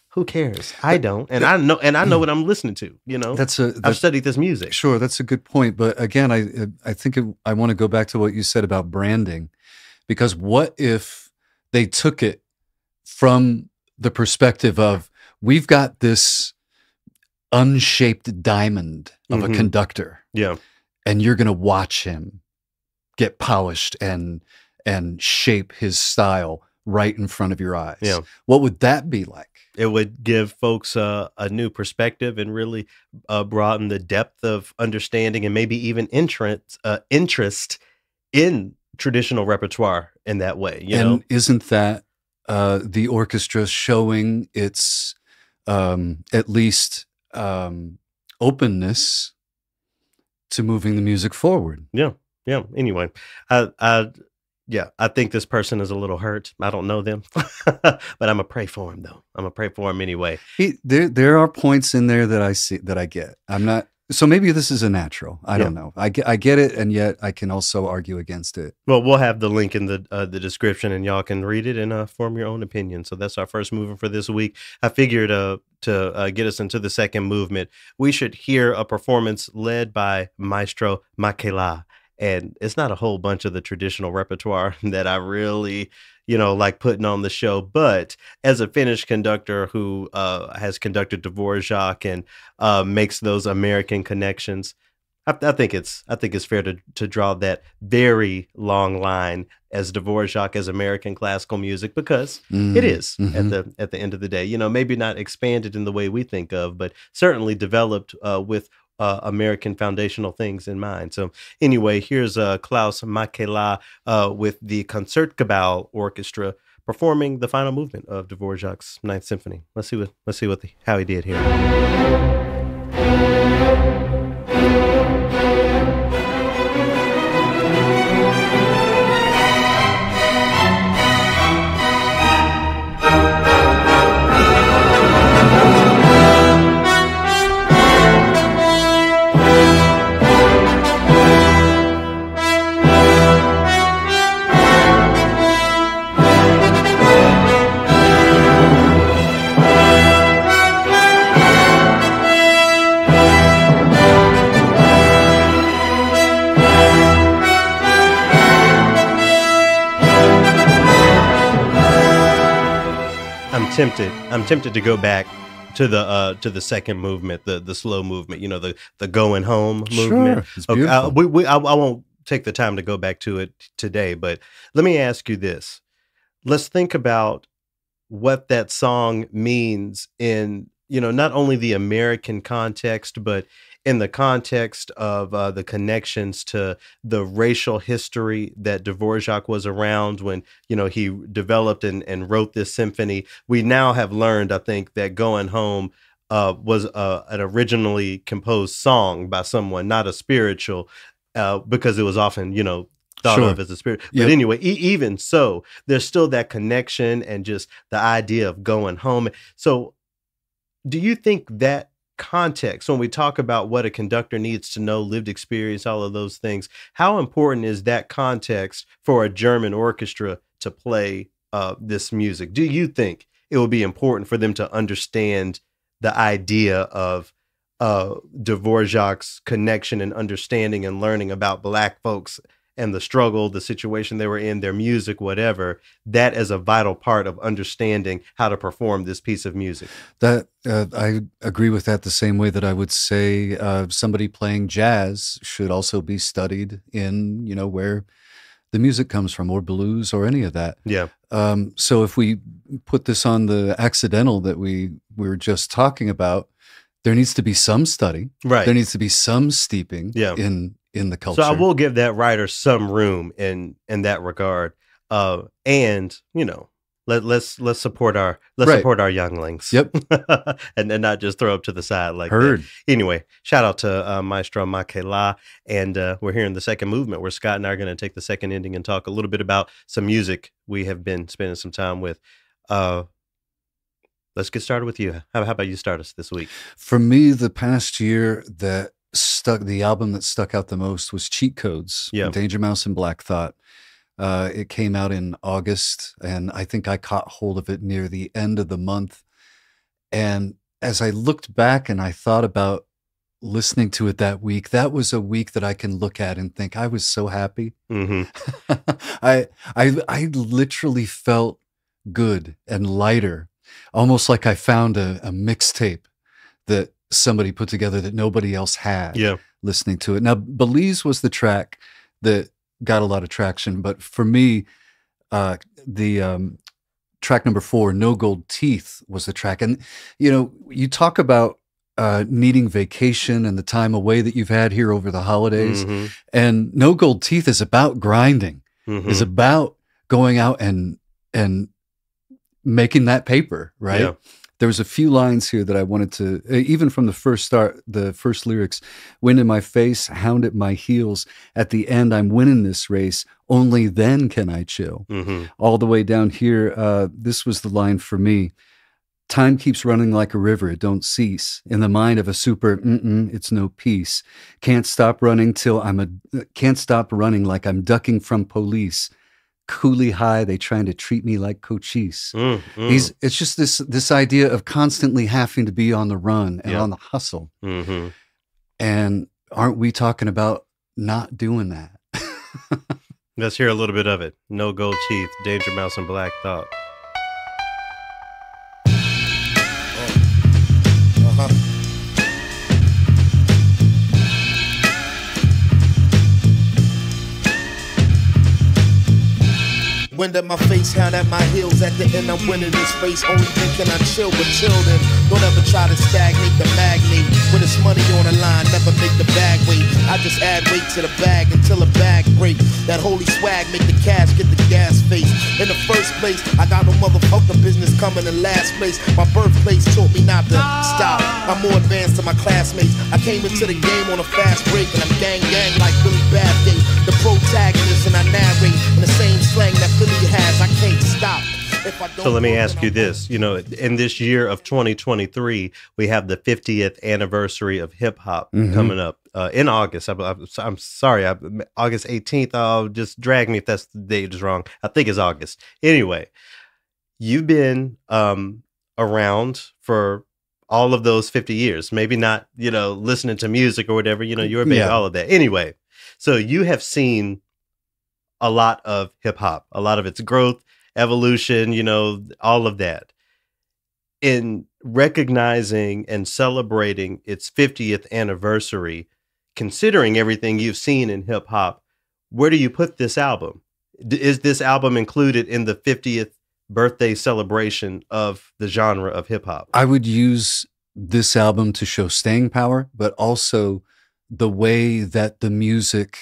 who cares? I don't, and I know what I'm listening to. You know, I've studied this music. Sure, that's a good point. But again, I think I want to go back to what you said about branding, because what if they took it from the perspective of, we've got this unshaped diamond of a conductor, and you're going to watch him get polished and shape his style right in front of your eyes. Yeah. What would that be like? It would give folks a new perspective and really broaden the depth of understanding and maybe even interest in traditional repertoire in that way. You know? Isn't that the orchestra showing its at least openness to moving the music forward? Yeah. Anyway, I think this person is a little hurt. I don't know them, but I'm gonna pray for him though. I'm gonna pray for him anyway. There are points in there that I see, that I get. I'm not. So maybe this is a natural. I don't know. I get it, and yet I can also argue against it. Well, we'll have the link in the description, and y'all can read it and form your own opinion. So that's our first movement for this week. I figured to get us into the second movement, we should hear a performance led by Maestro Makela. And it's not a whole bunch of the traditional repertoire that I really, like putting on the show. But as a Finnish conductor who has conducted Dvorak and makes those American connections, I think it's fair to draw that very long line as Dvorak as American classical music, because it is at the end of the day. Maybe not expanded in the way we think of, but certainly developed with American foundational things in mind. So anyway, here's Klaus Makela with the Concertgebouw Orchestra performing the final movement of Dvorak's Ninth Symphony. Let's see how he did here. I'm tempted to go back to the second movement, the slow movement, the going home movement. Sure, it's beautiful. I won't take the time to go back to it today, but let me ask you this. Let's think about what that song means in, not only the American context, but in the context of the connections to the racial history that Dvorak was around when, he developed and wrote this symphony. We now have learned, I think, that Going Home was an originally composed song by someone, not a spiritual, because it was often, thought of as a spirit. But anyway, even so, there's still that connection and just the idea of going home. So do you think that context, when we talk about what a conductor needs to know, lived experience, all of those things, how important is that context for a German orchestra to play this music? Do you think it will be important for them to understand the idea of Dvorak's connection and understanding and learning about Black folks and the struggle, the situation they were in, their music, whatever, that as a vital part of understanding how to perform this piece of music? That I agree with that the same way that I would say somebody playing jazz should also be studied in, where the music comes from, or blues, or any of that. Yeah. So if we put this on the accidental that we were just talking about, there needs to be some study. Right. There needs to be some steeping in the culture. So I will give that writer some room in that regard. And let's support our support our younglings. Yep. and not just throw up to the side like Heard. that. Anyway, shout out to Maestro Makela, and we're here in the second movement where Scott and I are going to take the second ending and talk a little bit about some music we have been spending some time with. Let's get started with you. How about you start us this week? For me, the past year the album that stuck out the most was Cheat Codes, Danger Mouse and Black Thought. It came out in August, and I think I caught hold of it near the end of the month. And as I looked back and I thought about listening to it that week, that was a week that I can look at and think I was so happy. I literally felt good and lighter, almost like I found a mixtape that somebody put together that nobody else had. Listening to it. Now, Belize was the track that got a lot of traction, but for me, the track number 4, No Gold Teeth, was the track. And, you know, you talk about needing vacation and the time away that you've had here over the holidays. And No Gold Teeth is about grinding, is about going out and making that paper, right? There was a few lines here that I wanted to, even from the first start, the first lyrics, wind in my face, hound at my heels. At the end, I'm winning this race. Only then can I chill. All the way down here, this was the line for me. Time keeps running like a river, it don't cease. In the mind of a super, it's no peace. Can't stop running like I'm ducking from police. Coolie high, they trying to treat me like cochise. It's just this idea of constantly having to be on the run and on the hustle. And aren't we talking about not doing that? Let's hear a little bit of it. No Gold Teeth, Danger Mouse and Black Thought. Wind at my face, hound at my heels. At the end, I'm winning this race. Only thinking I chill, but chill then. Don't ever try to stagnate the magnate. When it's money on the line, never make the bag wait. I just add weight to the bag until the bag break. That holy swag make the cash get the gas face. In the first place, I got no motherfucking business coming in last place. My birthplace taught me not to stop. I'm more advanced than my classmates. I came into the game on a fast break, and I'm gang like Billy Bathgate. The protagonist, and I narrate in the same slang that Philly has. I can't stop. So let me ask you this. You know, in this year of 2023, we have the 50th anniversary of hip hop coming up in August. I'm sorry, August 18th. Oh, just drag me if that's the date is wrong. I think it's August. Anyway, you've been around for all of those 50 years. Maybe not, you know, listening to music or whatever. You know, you're a baby, all of that. Anyway, so you have seen a lot of hip hop, a lot of its growth, evolution, you know, all of that. In recognizing and celebrating its 50th anniversary, considering everything you've seen in hip hop, where do you put this album? Is this album included in the 50th birthday celebration of the genre of hip hop? I would use this album to show staying power, but also the way that the music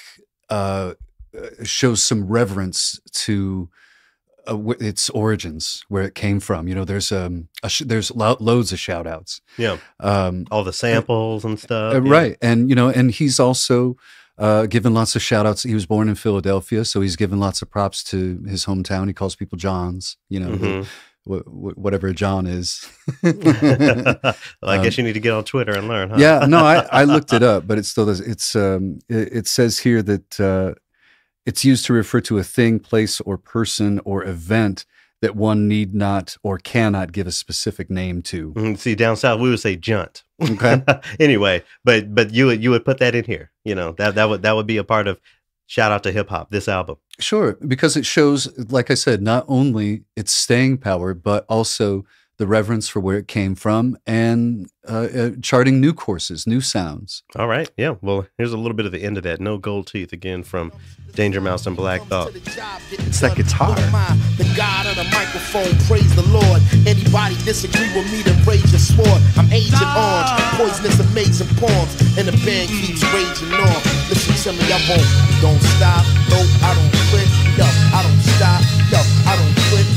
shows some reverence to its origins, where it came from. You know, there's loads of shout outs. All the samples and stuff. Right. And, you know, and he's also given lots of shout outs. He was born in Philadelphia, so he's given lots of props to his hometown. He calls people Johns, you know, whatever a John is. Well, I guess you need to get on Twitter and learn, huh? Yeah, no, I looked it up, but it still does. It says here that it's used to refer to a thing, place, or person or event that one need not or cannot give a specific name to. See, down south we would say Junt. Okay. Anyway, but you would put that in here. You know, that would be a part of shout out to hip hop, this album. Sure, because it shows, like I said, not only its staying power, but also the reverence for where it came from and charting new courses, new sounds. All right. Yeah. Well, here's a little bit of the end of that. No Gold Teeth again from Danger Mouse and Black Thought. It's that guitar. The God of the microphone, praise the Lord. Anybody disagree with me, then rage your sword. I'm Agent Orange, poisonous, amazing poems, and the band keeps raging on. Listen to me, I don't stop. No, I don't quit. Yo, I don't stop. Yo, I don't quit.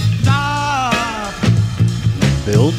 Build.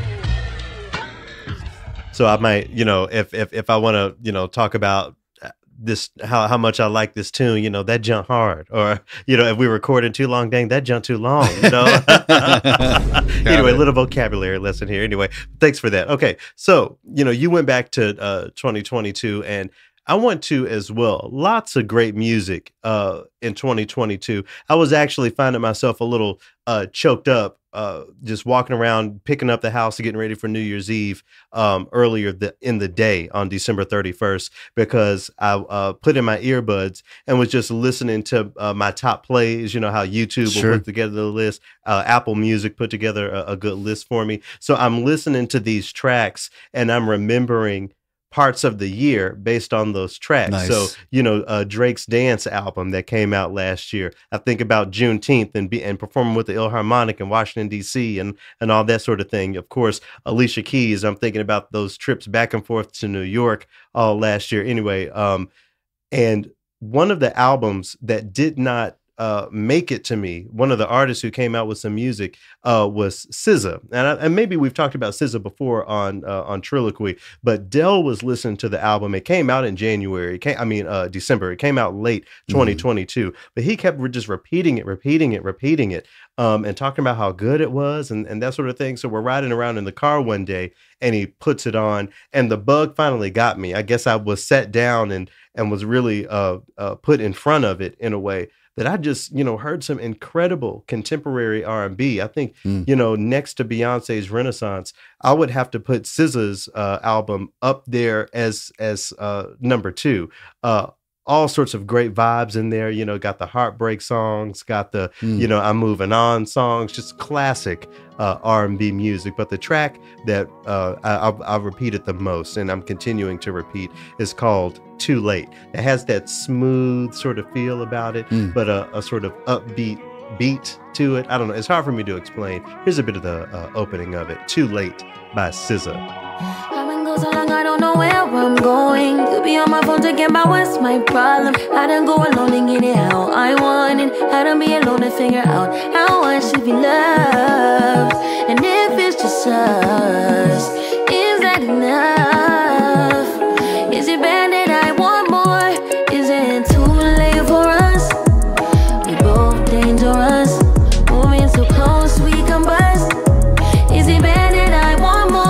So I might, you know, if I want to, you know, talk about this how much I like this tune, you know, that junt hard, or you know, if we recording too long, dang, that junt too long, you know. Anyway, a little vocabulary lesson here. Anyway, thanks for that. Okay, so you know, you went back to 2022, and I went to as well. Lots of great music in 2022. I was actually finding myself a little choked up just walking around, picking up the house, getting ready for New Year's Eve earlier in the day on December 31st, because I put in my earbuds and was just listening to my top plays. You know how YouTube will put together the list. Apple Music put together a good list for me. So I'm listening to these tracks and I'm remembering parts of the year based on those tracks. Nice. So, you know, Drake's Dance album that came out last year. I think about Juneteenth and performing with the Philharmonic in Washington, D.C. and all that sort of thing. Of course, Alicia Keys, I'm thinking about those trips back and forth to New York all last year. Anyway, and one of the albums that did not make it to me, one of the artists who came out with some music was SZA, and maybe we've talked about SZA before on TRILLOQUY, but Dell was listening to the album. It came out in January. December. It came out late 2022, but he kept just repeating it, and talking about how good it was and that sort of thing. So we're riding around in the car one day, and he puts it on, and the bug finally got me. I guess I was sat down and was really put in front of it in a way that I just, you know, heard some incredible contemporary R&B. I think, you know, next to Beyonce's Renaissance, I would have to put SZA's album up there as number 2. All sorts of great vibes in there, you know, got the heartbreak songs, got the, you know, I'm moving on songs, just classic R&B music. But the track that I've repeated the most, and I'm continuing to repeat, is called Too Late. It has that smooth sort of feel about it, but a sort of upbeat beat to it. I don't know. It's hard for me to explain. Here's a bit of the opening of it. Too Late by SZA. So long, I don't know where I'm going. You be on my phone to get my what's my problem. I done go alone and get it how I want it. I done be alone to figure out how I should be loved. And if it's just us, is that enough? Is it bad that I want more? Is it too late for us? We both dangerous, moving so close we can bust. Is it bad that I want more?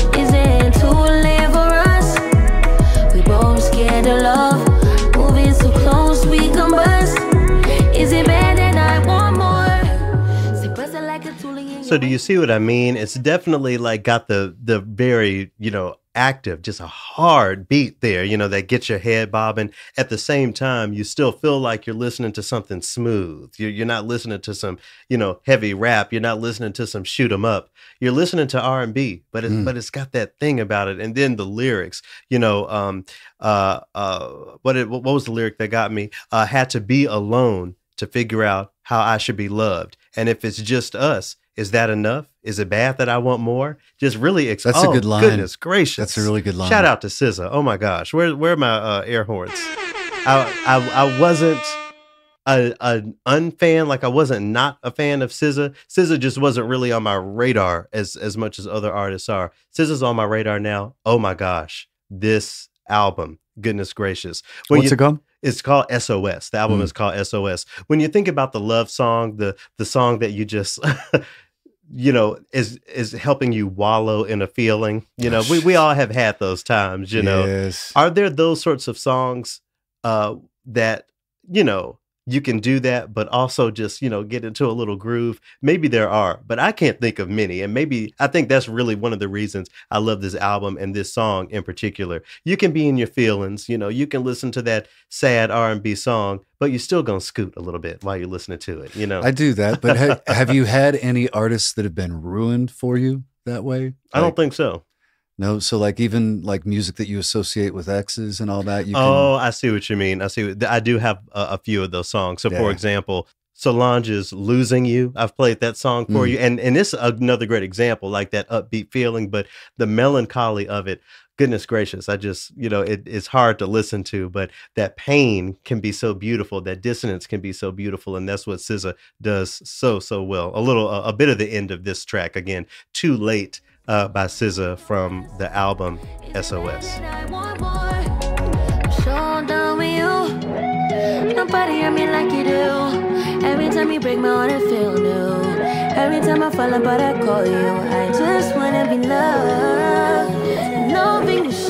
Love, moving so close we can bust. Is it bad that I want more? Like a so do you see what I mean? It's definitely like got the very, you know, active, just a hard beat there, you know, that gets your head bobbing. At the same time, you still feel like you're listening to something smooth. You're not listening to some, you know, heavy rap. You're not listening to some shoot 'em up. You're listening to R&B, but it's got that thing about it. And then the lyrics, you know, what was the lyric that got me? Had to be alone to figure out how I should be loved. And if it's just us, is that enough? Is it bad that I want more? Just really, that's a good line. Goodness gracious, that's a really good line. Shout out to SZA. Oh my gosh, where are my air horns? I wasn't an unfan, like I wasn't not a fan of SZA. SZA just wasn't really on my radar as much as other artists are. SZA's on my radar now. Oh my gosh, this album, goodness gracious. What's it called? It's called SOS. The album is called SOS. When you think about the love song, the song that you just, you know, is helping you wallow in a feeling, you know, we all have had those times, you know. Yes. Are there those sorts of songs that, you know, you can do that, but also just, you know, get into a little groove? Maybe there are, but I can't think of many. And maybe I think that's really one of the reasons I love this album and this song in particular. You can be in your feelings, you know, you can listen to that sad R&B song, but you're still going to scoot a little bit while you're listening to it, you know. I do that, but have you had any artists that have been ruined for you that way? I don't think so. No, so like even like music that you associate with exes and all that. Oh, I see what you mean. I do have a few of those songs. So, for example, Solange's "Losing You." I've played that song for you, and it's another great example, like that upbeat feeling, but the melancholy of it. Goodness gracious, I just, you know, it's hard to listen to, but that pain can be so beautiful. That dissonance can be so beautiful, and that's what SZA does so well. A bit of the end of this track again, "Too Late." By SZA from the album SOS. Nobody hear me like you do. Every time you break my heart, I feel new. Every time I fall apart, I call you. I just wanna be loved. Loving the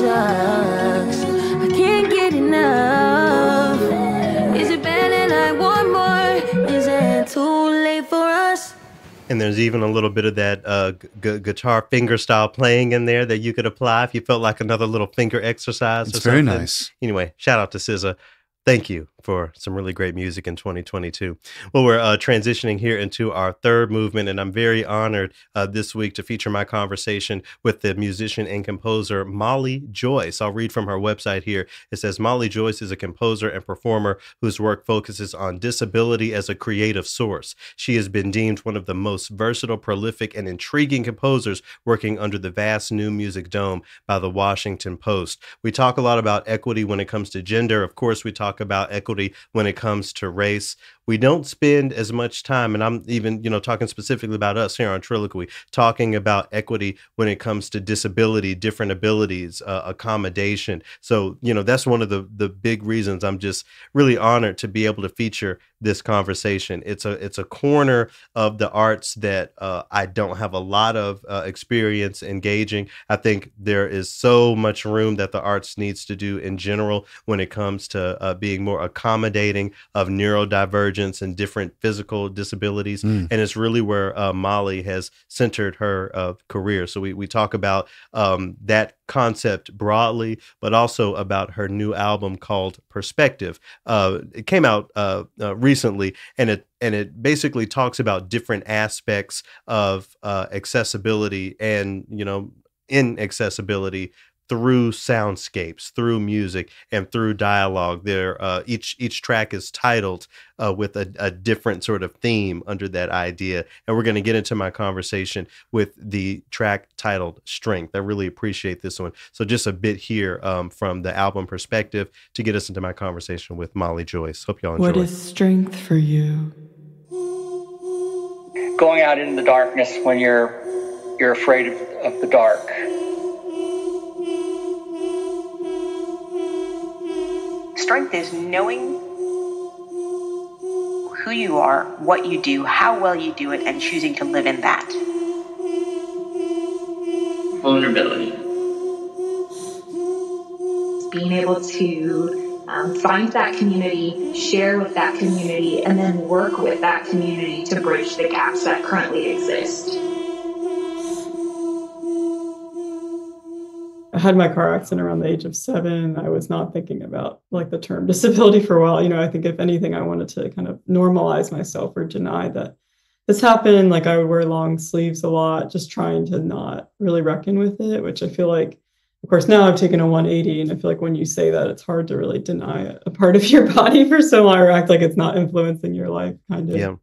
sucks. I can't get enough. Is it bad and I want more? Is it too late for us? And there's even a little bit of that guitar finger style playing in there that you could apply if you felt like another little finger exercise. It's or something. very nice. Anyway, shout out to SZA. Thank you for some really great music in 2022. Well, we're transitioning here into our third movement, and I'm very honored this week to feature my conversation with the musician and composer Molly Joyce. I'll read from her website here. It says, Molly Joyce is a composer and performer whose work focuses on disability as a creative source. She has been deemed one of the most versatile, prolific, and intriguing composers working under the vast new music dome by the Washington Post. We talk a lot about equity when it comes to gender. Of course, we talk about equity when it comes to race. We don't spend as much time, and I'm even, talking specifically about us here on TRILLOQUY, talking about equity when it comes to disability, different abilities, accommodation. So, that's one of the big reasons I'm just really honored to be able to feature this conversation. It's a corner of the arts that I don't have a lot of experience engaging. I think there is so much room that the arts needs to do in general when it comes to being more accommodating of neurodivergence and different physical disabilities. And it's really where Molly has centered her career. So we talk about that concept broadly, but also about her new album called Perspective. It came out recently, and it basically talks about different aspects of accessibility and inaccessibility through soundscapes, through music, and through dialogue. There, each track is titled with a different sort of theme under that idea. And we're going to get into my conversation with the track titled Strength. I really appreciate this one. So just a bit here from the album Perspective to get us into my conversation with Molly Joyce. Hope y'all enjoy. What is strength for you? Going out into the darkness when you're afraid of the dark. Strength is knowing who you are, what you do, how well you do it, and choosing to live in that. Vulnerability. Being able to find that community, share with that community, and then work with that community to bridge the gaps that currently exist. I had my car accident around the age of 7. I was not thinking about the term disability for a while. I think if anything, I wanted to kind of normalize myself or deny that this happened. I would wear long sleeves a lot, just trying to not really reckon with it, which I feel like, of course, now I've taken a 180. And I feel like when you say that, it's hard to really deny a part of your body for so long or act like it's not influencing your life, kind of. Yeah.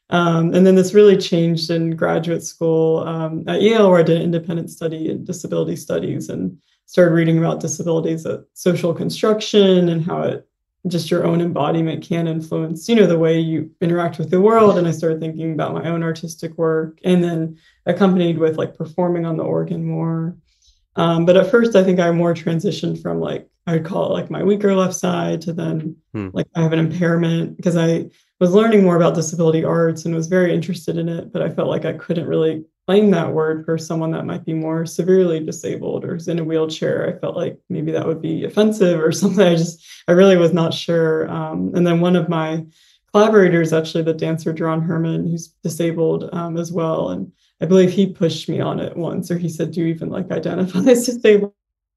And then this really changed in graduate school at Yale, where I did an independent study in disability studies and started reading about disabilities at social construction and how just your own embodiment can influence, the way you interact with the world. And I started thinking about my own artistic work, and then accompanied with performing on the organ more. But at first, I think I more transitioned from I would call it my weaker left side to then I have an impairment, because I was learning more about disability arts and was very interested in it, but I felt like I couldn't really claim that word for someone that might be more severely disabled or is in a wheelchair. I felt like maybe that would be offensive or something. I really was not sure. And then one of my collaborators, actually the dancer John Herman, who's disabled as well, and I believe he pushed me on it once, or he said, do you even identify as disabled?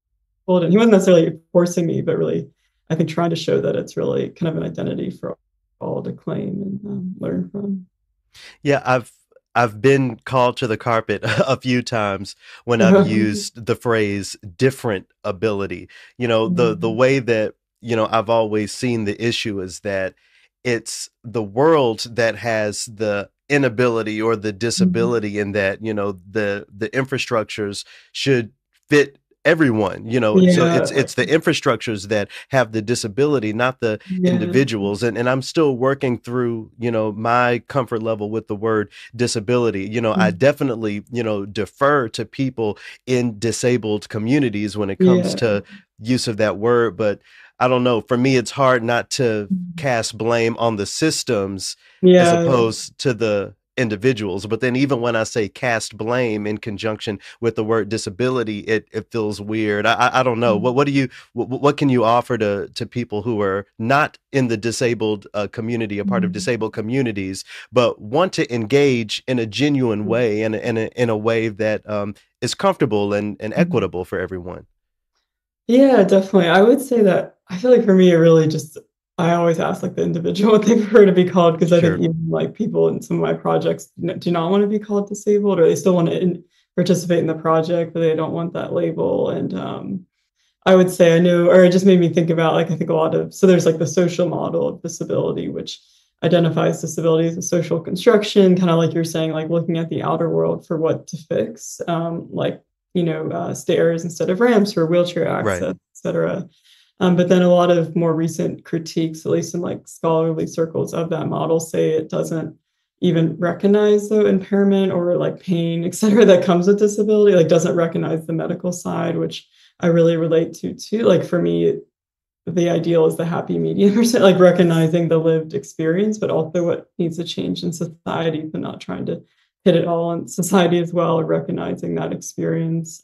And he wasn't necessarily forcing me, but really, I think trying to show that it's really kind of an identity for all to claim and learn from. Yeah, I've been called to the carpet a few times when I've used the phrase different ability. The way that, I've always seen the issue is that it's the world that has the inability or the disability, in that, the infrastructures should fit everyone, so it's the infrastructures that have the disability, not the individuals. And I'm still working through, my comfort level with the word disability. I definitely, defer to people in disabled communities when it comes to use of that word. But I don't know, for me, it's hard not to cast blame on the systems as Yeah. opposed to the individuals. But then even when I say cast blame in conjunction with the word disability, it feels weird. I don't know. What can you offer to people who are not in the disabled community, a part of disabled communities, but want to engage in a genuine way and in a way that is comfortable and equitable for everyone? Yeah, definitely. I would say that I feel like for me, it really just I always ask like the individual what they prefer to be called because I think Sure. even like people in some of my projects do not want to be called disabled, or they still want to participate in the project, but they don't want that label. And I would say I know, or it just made me think about like I think a lot of so there's like the social model of disability, which identifies disability as a social construction, kind of like you're saying, like looking at the outer world for what to fix, like stairs instead of ramps for wheelchair Right. access, et cetera. But then a lot of more recent critiques, at least in like scholarly circles of that model, say it doesn't even recognize the impairment or like pain, et cetera, that comes with disability, like doesn't recognize the medical side, which I really relate to too. Like for me, the ideal is the happy medium, or like recognizing the lived experience, but also what needs to change in society, but not trying to hit it all in society as well, or recognizing that experience.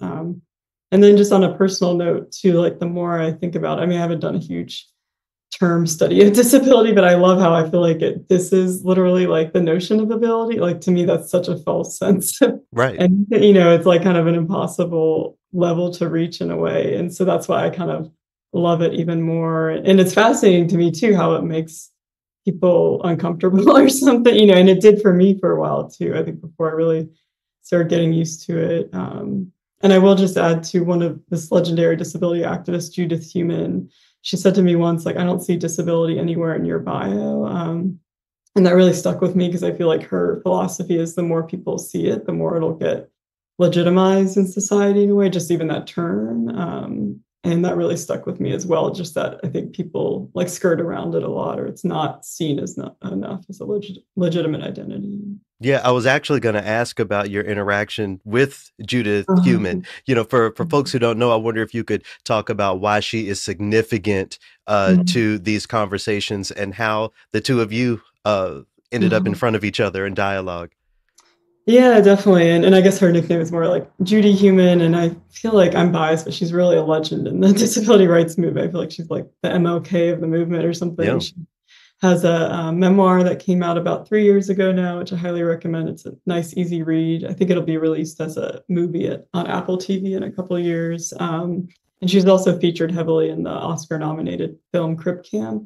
And then just on a personal note too, like the more I think about, I mean, I haven't done a huge term study of disability, but I love how I feel like this is literally like the notion of ability. Like to me, that's such a false sense. Right. And, it's like kind of an impossible level to reach in a way. And so that's why I kind of love it even more. And it's fascinating to me too, how it makes people uncomfortable or something, and it did for me for a while too. I think before I really started getting used to it. And I will just add to one of this legendary disability activist, Judith Heumann. She said to me once, like, I don't see disability anywhere in your bio. And that really stuck with me because I feel like her philosophy is the more people see it, the more it'll get legitimized in society in a way, just even that term. And that really stuck with me as well. Just that I think people like skirt around it a lot, or it's not seen as not enough as a legitimate identity. Yeah, I was actually going to ask about your interaction with Judith Heumann. For folks who don't know, I wonder if you could talk about why she is significant to these conversations and how the two of you ended up in front of each other in dialogue. Yeah, definitely. And I guess her nickname is more like Judy Heumann. And I feel like I'm biased, but she's really a legend in the disability rights movement. I feel like she's like the MLK of the movement or something. Yeah. She has a memoir that came out about 3 years ago now, which I highly recommend. It's a nice, easy read. I think it'll be released as a movie on Apple TV in a couple of years. And she's also featured heavily in the Oscar-nominated film Crip Camp.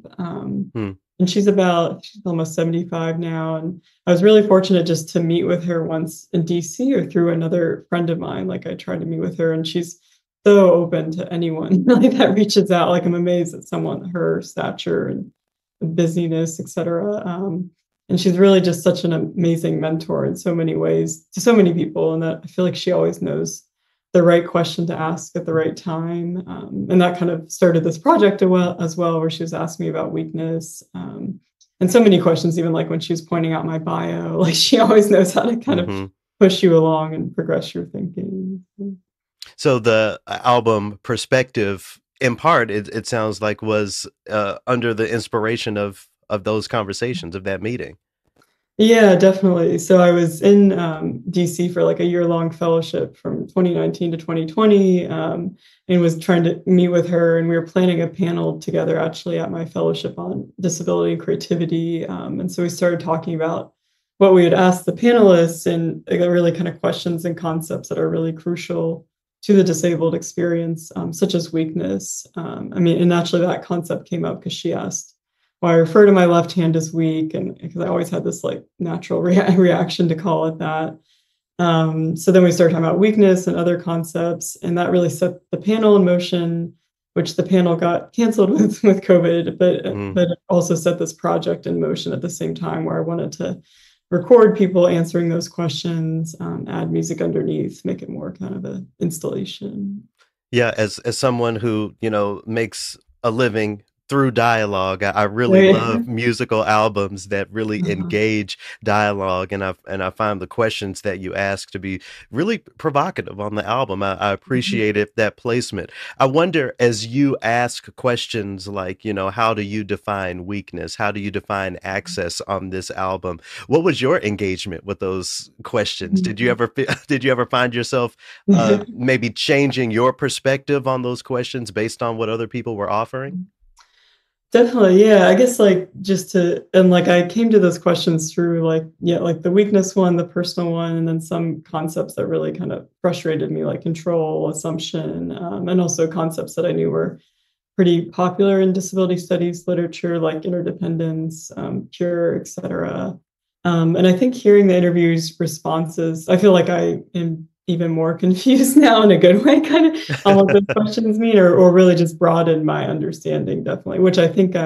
And she's almost 75 now. And I was really fortunate just to meet with her once in DC or through another friend of mine. Like I tried to meet with her, and she's so open to anyone like that reaches out. Like I'm amazed at someone her stature and busyness, et cetera. And she's really just such an amazing mentor in so many ways to so many people. And that I feel like she always knows the right question to ask at the right time. And that kind of started this project as well, where she was asking me about weakness. And so many questions, even like when she was pointing out my bio, like she always knows how to kind of push you along and progress your thinking. So the album Perspective, in part, it sounds like was under the inspiration of those conversations, of that meeting. Yeah, definitely. So I was in DC for like a year-long fellowship from 2019 to 2020, and was trying to meet with her. And we were planning a panel together actually at my fellowship on disability and creativity. And so we started talking about what we had asked the panelists and really kind of questions and concepts that are really crucial to the disabled experience, such as weakness. And naturally that concept came up because she asked why I refer to my left hand as weak, and because I always had this like natural reaction to call it that. So then we started talking about weakness and other concepts, and that really set the panel in motion, which the panel got canceled with COVID, but it also set this project in motion at the same time, where I wanted to record people answering those questions, add music underneath, make it more kind of an installation. Yeah, as someone who makes a living through dialogue. I really love musical albums that really engage dialogue, and I find the questions that you ask to be really provocative on the album. I appreciate that placement. I wonder, as you ask questions like, how do you define weakness? How do you define access on this album? What was your engagement with those questions? Did you ever find yourself maybe changing your perspective on those questions based on what other people were offering? Definitely, yeah. I guess I came to those questions through like the weakness one, the personal one, and then some concepts that really kind of frustrated me, like control, assumption, and also concepts that I knew were pretty popular in disability studies literature, like interdependence, cure, etc. And I think hearing the interviews responses, I feel like I am even more confused now in a good way, kind of on what those questions mean, or really just broaden my understanding, definitely, which I think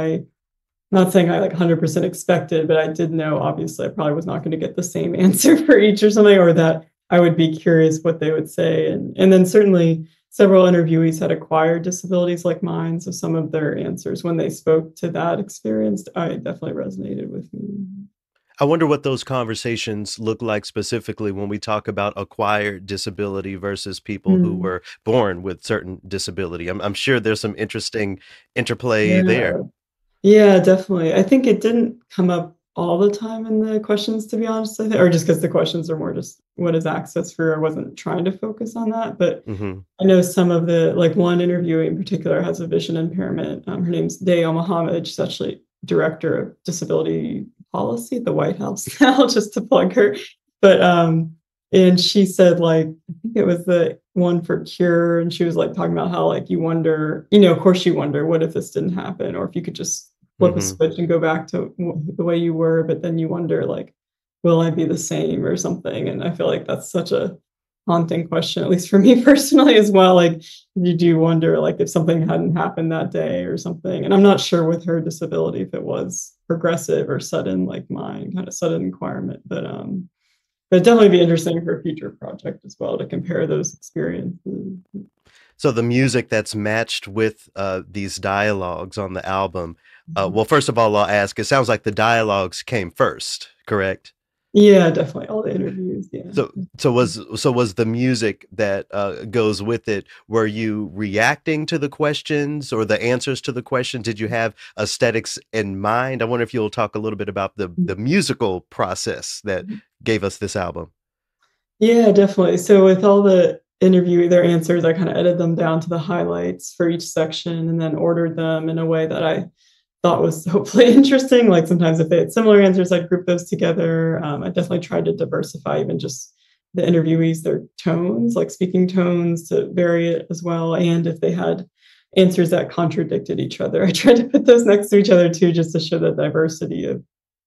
not saying I like 100% expected, but I did know, obviously, I probably was not going to get the same answer for each or something, or that I would be curious what they would say. And then certainly several interviewees had acquired disabilities like mine, so some of their answers when they spoke to that experience, I definitely resonated with me. I wonder what those conversations look like specifically when we talk about acquired disability versus people who were born with certain disability. I'm sure there's some interesting interplay there. Yeah, definitely. I think it didn't come up all the time in the questions, to be honest, or just because the questions are more just what is access for. I wasn't trying to focus on that, but I know some of one interviewee in particular has a vision impairment. Her name's Dayal Mohammed. She's actually director of disability policy at the White House now, just to plug her. But and she said, I think it was the one for cure, and she was talking about how you wonder, of course you wonder, what if this didn't happen, or if you could just flip a switch and go back to the way you were, but then you wonder will I be the same or something? And I feel like that's such a haunting question, at least for me personally as well. You do wonder if something hadn't happened that day or something. And I'm not sure with her disability if it was progressive or sudden like mine, kind of sudden acquirement. But it'd definitely be interesting for a future project as well to compare those experiences. So the music that's matched with these dialogues on the album, well, first of all, I'll ask, it sounds like the dialogues came first, correct? Yeah, definitely. All the interviews. Yeah. So was the music that goes with it? Were you reacting to the questions or the answers to the questions? Did you have aesthetics in mind? I wonder if you'll talk a little bit about the musical process that gave us this album. Yeah, definitely. So with all the their answers, I kind of edited them down to the highlights for each section and then ordered them in a way that I thought was hopefully interesting. Sometimes if they had similar answers, I'd group those together. I definitely tried to diversify even just the interviewees, their tones, speaking tones, to vary it as well. And if they had answers that contradicted each other, I tried to put those next to each other too, just to show the diversity of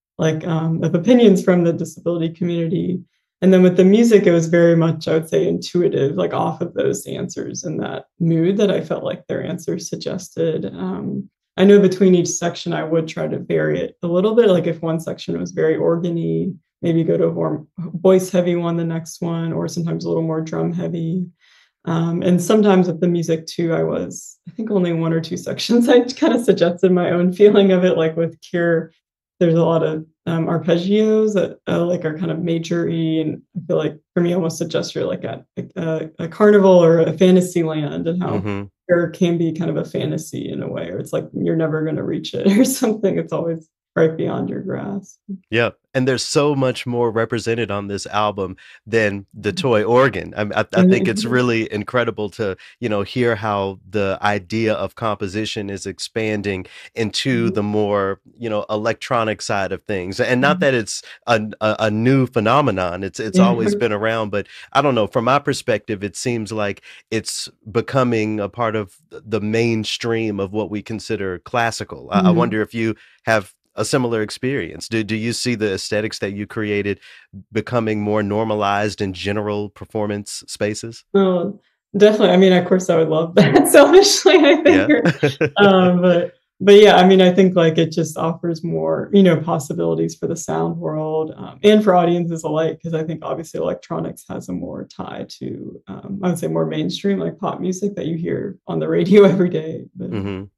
opinions from the disability community. And then with the music, it was very much, I would say, intuitive, off of those answers and that mood that I felt like their answers suggested. I know between each section, I would try to vary it a little bit. If one section was very organy, maybe go to a more voice heavy one, the next one, or sometimes a little more drum heavy. And sometimes with the music too, I think only one or two sections, I kind of suggested my own feeling of it. With Cure, there's a lot of arpeggios that are kind of major-y, and I feel like for me almost a gesture at a carnival or a fantasy land, and how Cure can be kind of a fantasy in a way, or it's you're never going to reach it or something. It's always right beyond your grasp. Yeah. And there's so much more represented on this album than the toy organ. I think it's really incredible to, hear how the idea of composition is expanding into the more, electronic side of things. And not that it's a new phenomenon. It's always been around, but I don't know, from my perspective, it seems like it's becoming a part of the mainstream of what we consider classical. I wonder if you have a similar experience. Do you see the aesthetics that you created becoming more normalized in general performance spaces? Oh, definitely. I mean, of course, I would love that selfishly, I think. Yeah. But yeah, I mean, I think it just offers more, possibilities for the sound world and for audiences alike, because I think obviously electronics has a more tie to, I would say, more mainstream, pop music that you hear on the radio every day. But,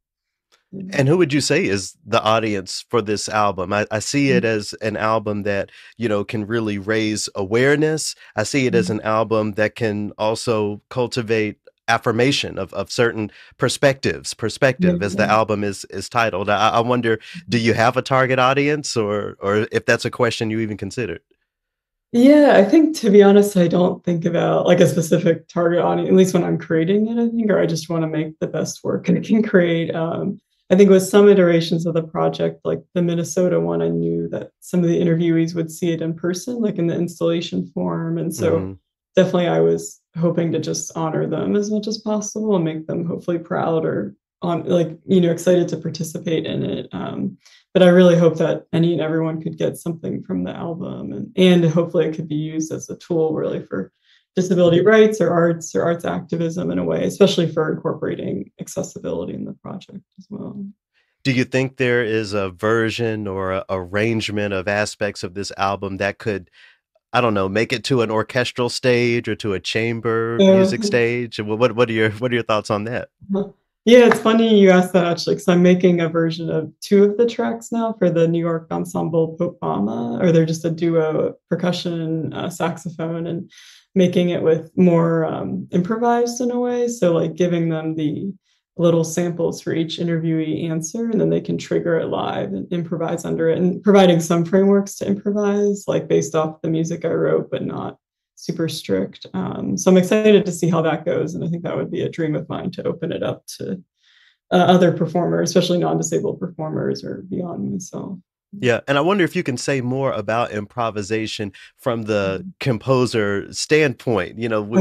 And who would you say is the audience for this album? I see it as an album that, can really raise awareness. I see it as an album that can also cultivate affirmation of certain perspective as the album is titled. I wonder, do you have a target audience, or if that's a question you even considered? Yeah, I think, to be honest, I don't think about like a specific target audience, at least when I'm creating it, I think, or I just want to make the best work and it can create. I think with some iterations of the project, like the Minnesota one, I knew that some of the interviewees would see it in person, like in the installation form. And so definitely I was hoping to just honor them as much as possible and make them hopefully proud or excited to participate in it. But I really hope that any and everyone could get something from the album, and hopefully it could be used as a tool really for disability rights or arts activism in a way, especially for incorporating accessibility in the project as well. Do you think there is a version or a arrangement of aspects of this album that could, I don't know, make it to an orchestral stage or to a chamber music stage? What are your thoughts on that? Yeah, it's funny you asked that actually, because I'm making a version of 2 of the tracks now for the New York ensemble Popama, or they're just a duo percussion, saxophone, and making it with more improvised in a way. So like giving them the little samples for each interviewee answer, and then they can trigger it live and improvise under it, and providing some frameworks to improvise, like based off the music I wrote, but not super strict. So I'm excited to see how that goes. And I think that would be a dream of mine to open it up to other performers, especially non-disabled performers or beyond myself. Yeah, and I wonder if you can say more about improvisation from the composer standpoint.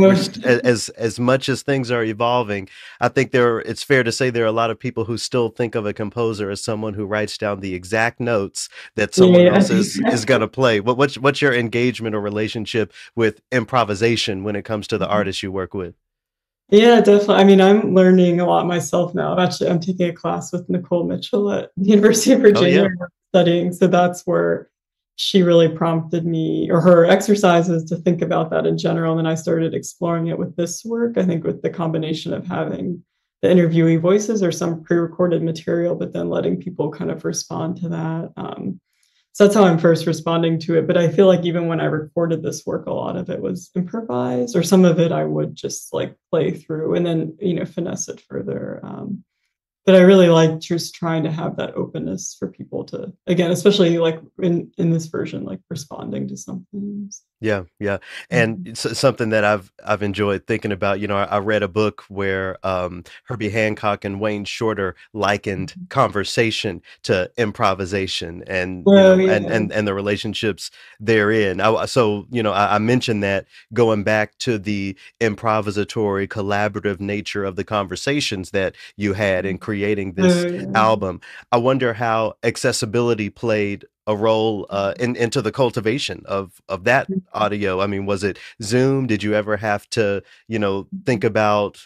As much as things are evolving, I think it's fair to say there are a lot of people who still think of a composer as someone who writes down the exact notes that someone else is going to play. What's your engagement or relationship with improvisation when it comes to the artists you work with? Yeah, definitely. I mean, I'm learning a lot myself now. I'm taking a class with Nicole Mitchell at the University of Virginia studying. So that's where she really prompted me, or her exercises, to think about that in general. And then I started exploring it with this work, I think with the combination of having the interviewee voices or some pre-recorded material, but then letting people kind of respond to that. So that's how I'm first responding to it. But I feel like even when I recorded this work, a lot of it was improvised, or some of it I would just like play through and then, finesse it further. But I really like just trying to have that openness for people to, again, especially like in this version, like responding to something. Yeah. And it's something that I've enjoyed thinking about. I read a book where Herbie Hancock and Wayne Shorter likened conversation to improvisation, and and the relationships therein. I mentioned that going back to the improvisatory, collaborative nature of the conversations that you had in creating this album. I wonder how accessibility played a role into the cultivation of that audio. I mean, was it Zoom? Did you ever have to, think about,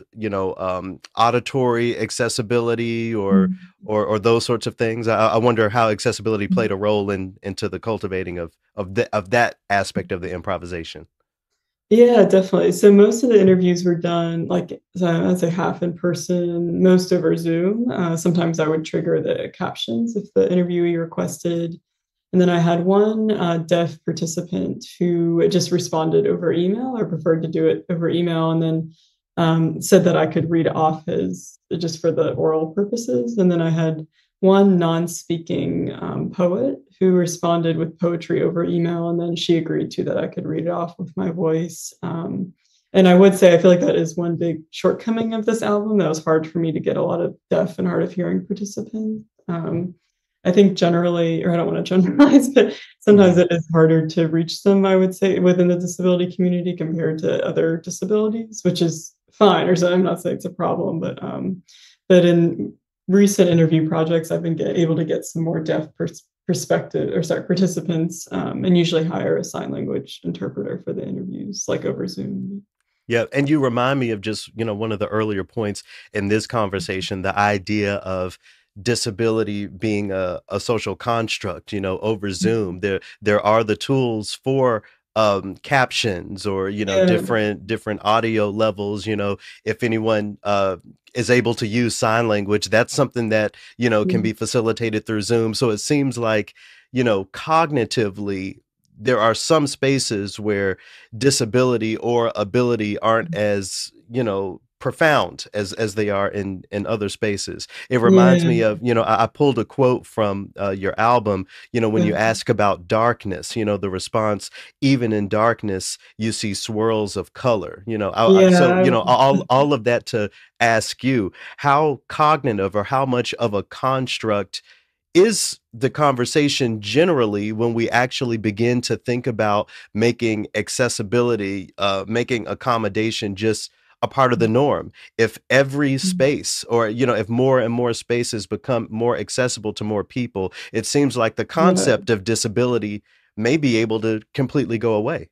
auditory accessibility or those sorts of things? I wonder how accessibility played a role into the cultivating of that aspect of the improvisation. Yeah, definitely. So most of the interviews were done, like, I'd say half in person, most over Zoom. Sometimes I would trigger the captions if the interviewee requested. And then I had one deaf participant who just responded over email, or preferred to do it over email, and then said that I could read off his, just for the oral purposes. And then I had one non-speaking poet who responded with poetry over email, and then she agreed to that I could read it off with my voice. And I would say I feel like that is one big shortcoming of this album. That was hard for me to get a lot of deaf and hard of hearing participants. I think generally, or I don't want to generalize, but sometimes it is harder to reach them, I would say, within the disability community compared to other disabilities, which is fine. Or so I'm not saying it's a problem, but in recent interview projects, I've been able to get some more deaf participants, and usually hire a sign language interpreter for the interviews, like over Zoom. Yeah, and you remind me of just, one of the earlier points in this conversation, the idea of disability being a social construct, over Zoom. There are the tools for captions or, Yeah. different audio levels, if anyone is able to use sign language, that's something that, can be facilitated through Zoom. So it seems like, cognitively, there are some spaces where disability or ability aren't as, profound as they are in other spaces. It reminds Yeah. me of, I pulled a quote from your album, when you ask about darkness, the response, even in darkness, you see swirls of color, so, Yeah. all of that to ask you, how cognitive or how much of a construct is the conversation generally when we actually begin to think about making accessibility, making accommodation just a part of the norm? If every space or, if more and more spaces become more accessible to more people, it seems like the Yeah. concept of disability may be able to completely go away.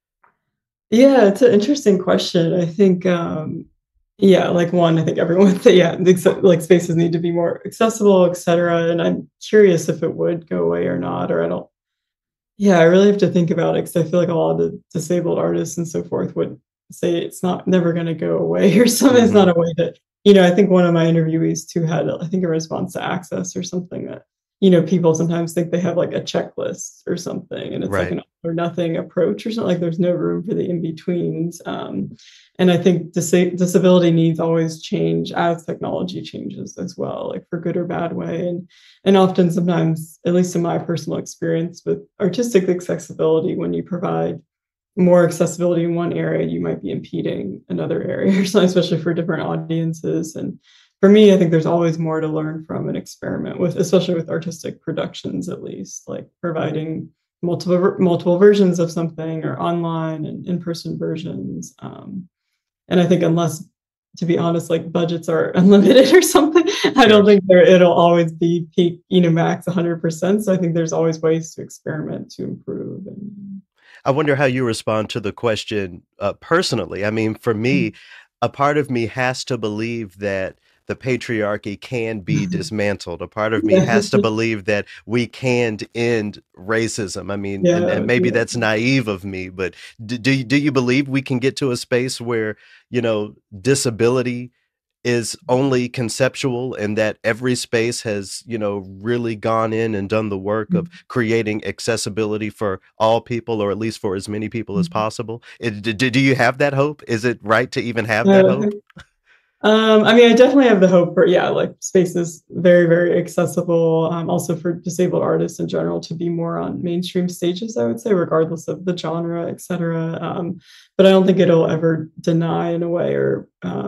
Yeah, it's an interesting question. I think, yeah, like one, I think everyone, yeah, like spaces need to be more accessible, et cetera. And I'm curious if it would go away or not, or I don't, yeah, I really have to think about it because I feel like a lot of the disabled artists and so forth would say it's not never going to go away or something. It's not a way to, I think one of my interviewees too had, I think, a response to access or something that, people sometimes think they have like a checklist or something, and it's like Right. an all or nothing approach or something. Like there's no room for the in betweens. And I think disability needs always change as technology changes as well, like for good or bad way. And often, sometimes, at least in my personal experience with artistic accessibility, when you provide more accessibility in one area, you might be impeding another area or something, especially for different audiences. And for me, I think there's always more to learn from and experiment with, especially with artistic productions, at least, like providing multiple versions of something or online and in-person versions. And I think unless, to be honest, like budgets are unlimited or something, I don't think it'll always be peak, max 100%. So I think there's always ways to experiment to improve. And I wonder how you respond to the question personally. I mean, for me, a part of me has to believe that the patriarchy can be dismantled. A part of me has to believe that we can end racism. I mean, and maybe that's naive of me, but do you believe we can get to a space where, disability is only conceptual and that every space has, really gone in and done the work of creating accessibility for all people, or at least for as many people as possible? Do you have that hope? Is it right to even have that hope? I mean, I definitely have the hope for, like spaces very, very accessible. Also for disabled artists in general to be more on mainstream stages, I would say, regardless of the genre, et cetera. But I don't think it'll ever deny in a way or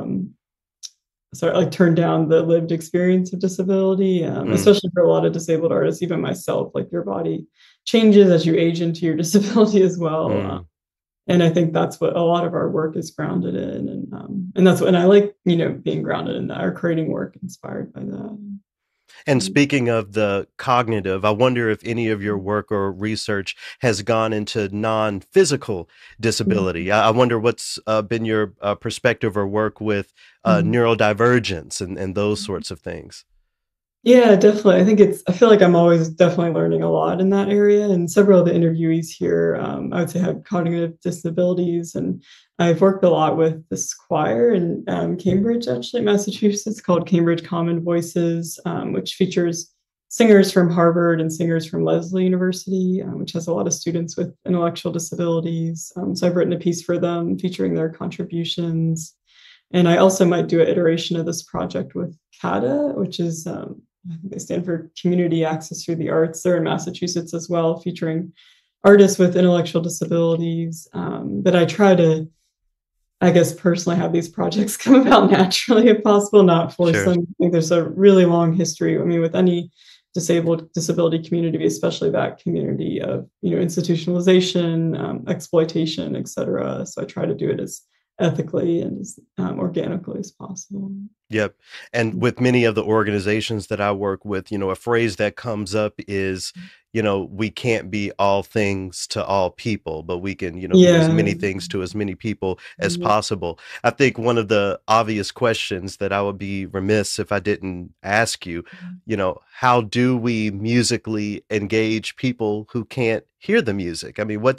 like turn down the lived experience of disability, especially for a lot of disabled artists, even myself. Like your body changes as you age into your disability as well. And I think that's what a lot of our work is grounded in, and that's what I like, being grounded in that, or creating work inspired by that. And speaking of the cognitive, I wonder if any of your work or research has gone into non-physical disability. I wonder what's been your perspective or work with neurodivergence and those sorts of things. Yeah, definitely. I feel like I'm always definitely learning a lot in that area. And several of the interviewees here, I would say, have cognitive disabilities. And I've worked a lot with this choir in Cambridge, actually, Massachusetts, called Cambridge Common Voices, which features singers from Harvard and singers from Lesley University, which has a lot of students with intellectual disabilities. So I've written a piece for them featuring their contributions. And I also might do an iteration of this project with CADA, which is, I think they stand for Community Access Through the Arts. They're in Massachusetts as well, featuring artists with intellectual disabilities. But I try to, I guess, personally have these projects come about naturally if possible, not force them. I think there's a really long history, I mean, with any disability community, especially that community of, institutionalization, exploitation, et cetera. So I try to do it as ethically and as organically as possible. Yep. And with many of the organizations that I work with, a phrase that comes up is, we can't be all things to all people, but we can, be as many things to as many people as possible. I think one of the obvious questions that I would be remiss if I didn't ask you, how do we musically engage people who can't hear the music? I mean, what does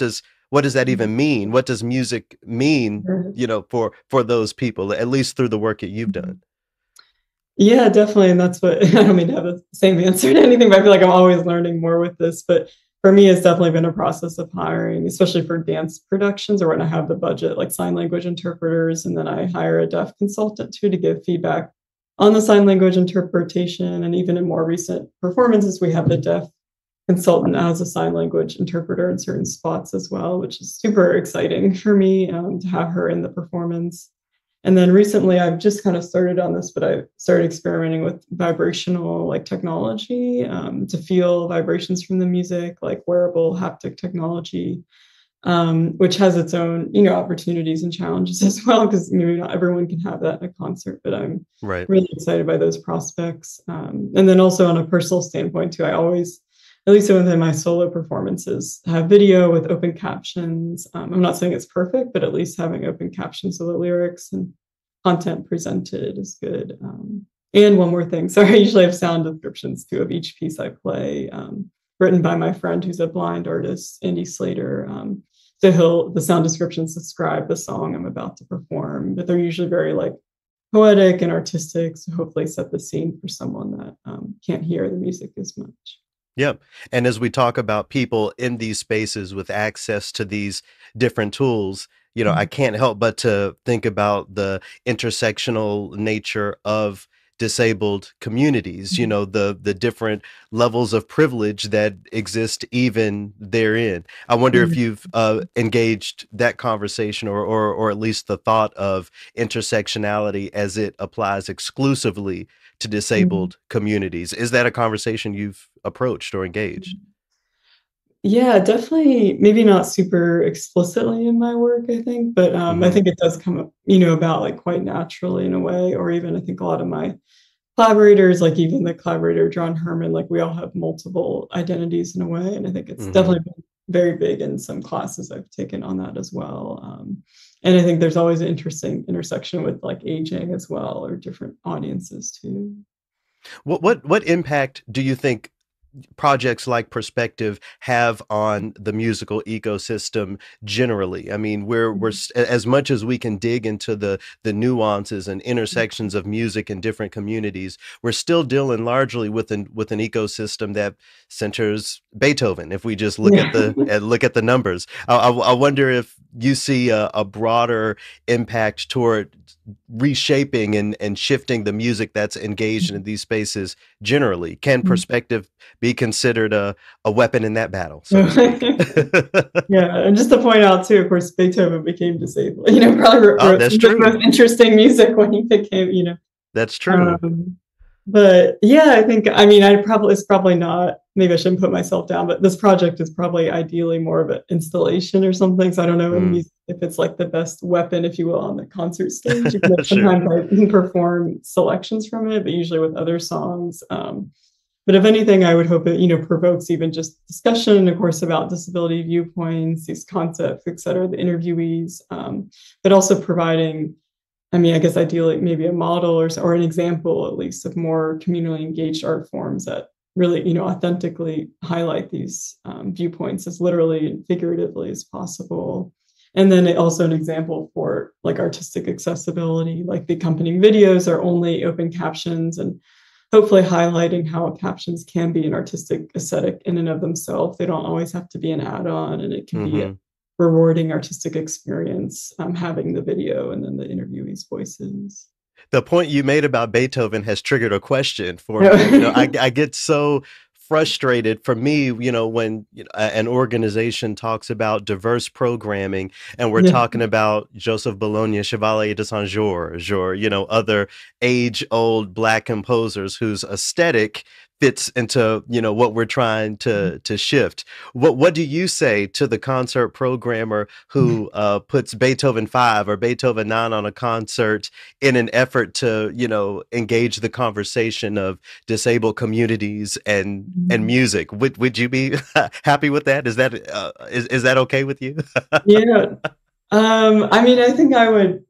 what does that even mean? What does music mean, you know, for those people, at least through the work that you've done? Yeah, definitely. And that's what, I don't mean to have the same answer to anything, but I feel like I'm always learning more with this. But for me, it's definitely been a process of hiring, especially for dance productions or when I have the budget, like sign language interpreters. And then I hire a deaf consultant too to give feedback on the sign language interpretation. And even in more recent performances, we have the deaf consultant as a sign language interpreter in certain spots as well, which is super exciting for me to have her in the performance. And then recently, I've just kind of started on this, but I started experimenting with vibrational like technology to feel vibrations from the music, like wearable haptic technology, which has its own, you know, opportunities and challenges as well, because maybe not everyone can have that in a concert, but I'm really excited by those prospects. And then also on a personal standpoint too, I always, at least within my solo performances, have video with open captions. I'm not saying it's perfect, but at least having open captions so the lyrics and content presented is good. And one more thing, sorry, I usually have sound descriptions too of each piece I play, written by my friend who's a blind artist, Andy Slater. So the sound descriptions describe the song I'm about to perform, but they're usually very like poetic and artistic, so hopefully set the scene for someone that can't hear the music as much. Yep. And as we talk about people in these spaces with access to these different tools, you know, I can't help but to think about the intersectional nature of disabled communities, you know, the different levels of privilege that exist even therein. I wonder if you've engaged that conversation or at least the thought of intersectionality as it applies exclusively to disabled communities. Is that a conversation you've approached or engaged? Yeah, definitely. Maybe not super explicitly in my work, I think, but I think it does come up, you know, about like quite naturally in a way, or even I think a lot of my collaborators, like even the collaborator, John Herman, like we all have multiple identities in a way. And I think it's definitely been very big in some classes I've taken on that as well. And I think there's always an interesting intersection with like aging as well, or different audiences too. What impact do you think projects like Perspective have on the musical ecosystem generally? I mean, we're as much as we can dig into the nuances and intersections of music in different communities, we're still dealing largely with an ecosystem that centers Beethoven. If we just look at the numbers, I wonder if you see a broader impact toward reshaping and shifting the music that's engaged in these spaces generally. Can Perspective be considered a weapon in that battle? So yeah, and just to point out too, of course, Beethoven became disabled. You know, probably wrote that's the most interesting music when he became, you know. That's true. But yeah, I think, I mean, it's probably not, maybe I shouldn't put myself down, but this project is probably ideally more of an installation or something. So I don't know if it's like the best weapon, if you will, on the concert stage. Sometimes I can perform selections from it, but usually with other songs. But if anything, I would hope it, you know, provokes even just discussion, of course, about disability viewpoints, these concepts, et cetera, the interviewees, but also providing, I mean, I guess ideally maybe a model or an example, at least, of more communally engaged art forms that really, you know, authentically highlight these viewpoints as literally and figuratively as possible. And then also an example for like artistic accessibility, like the accompanying videos are only open captions, and hopefully highlighting how captions can be an artistic aesthetic in and of themselves. They don't always have to be an add-on, and it can be a rewarding artistic experience having the video and then the interviewees' voices. The point you made about Beethoven has triggered a question for me. You know, I get so frustrated for me, you know, when an organization talks about diverse programming and we're talking about Joseph Bologna, Chevalier de Saint-Georges, or, you know, other age-old Black composers whose aesthetic fits into, you know, what we're trying to shift. What do you say to the concert programmer who puts Beethoven 5 or Beethoven 9 on a concert in an effort to, you know, engage the conversation of disabled communities and music? Would you be happy with that? Is that is that okay with you? Yeah. I mean, I think I would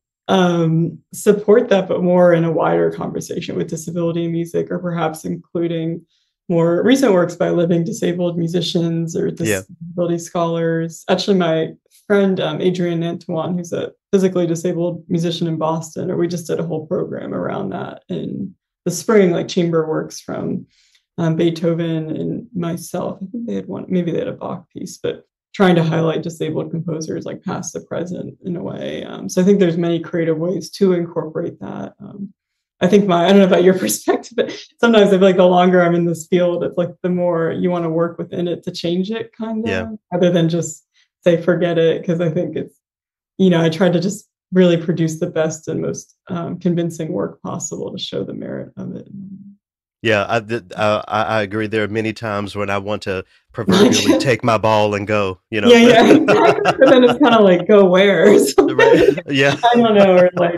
support that, but more in a wider conversation with disability music, or perhaps including more recent works by living disabled musicians or disability scholars. Actually, my friend, Adrienne Antoine, who's a physically disabled musician in Boston, or we just did a whole program around that in the spring, like chamber works from Beethoven and myself. I think they had one, maybe they had a Bach piece, but trying to highlight disabled composers like past to present in a way. So I think there's many creative ways to incorporate that. I think I don't know about your perspective, but sometimes I feel like the longer I'm in this field, it's like the more you want to work within it to change it kind of, rather than just say, forget it. Because I think it's, I tried to just really produce the best and most convincing work possible to show the merit of it. Yeah, I agree. There are many times when I want to proverbially take my ball and go, Yeah, exactly. But then it's kind of like, go where? Right. Yeah. I don't know. Or like,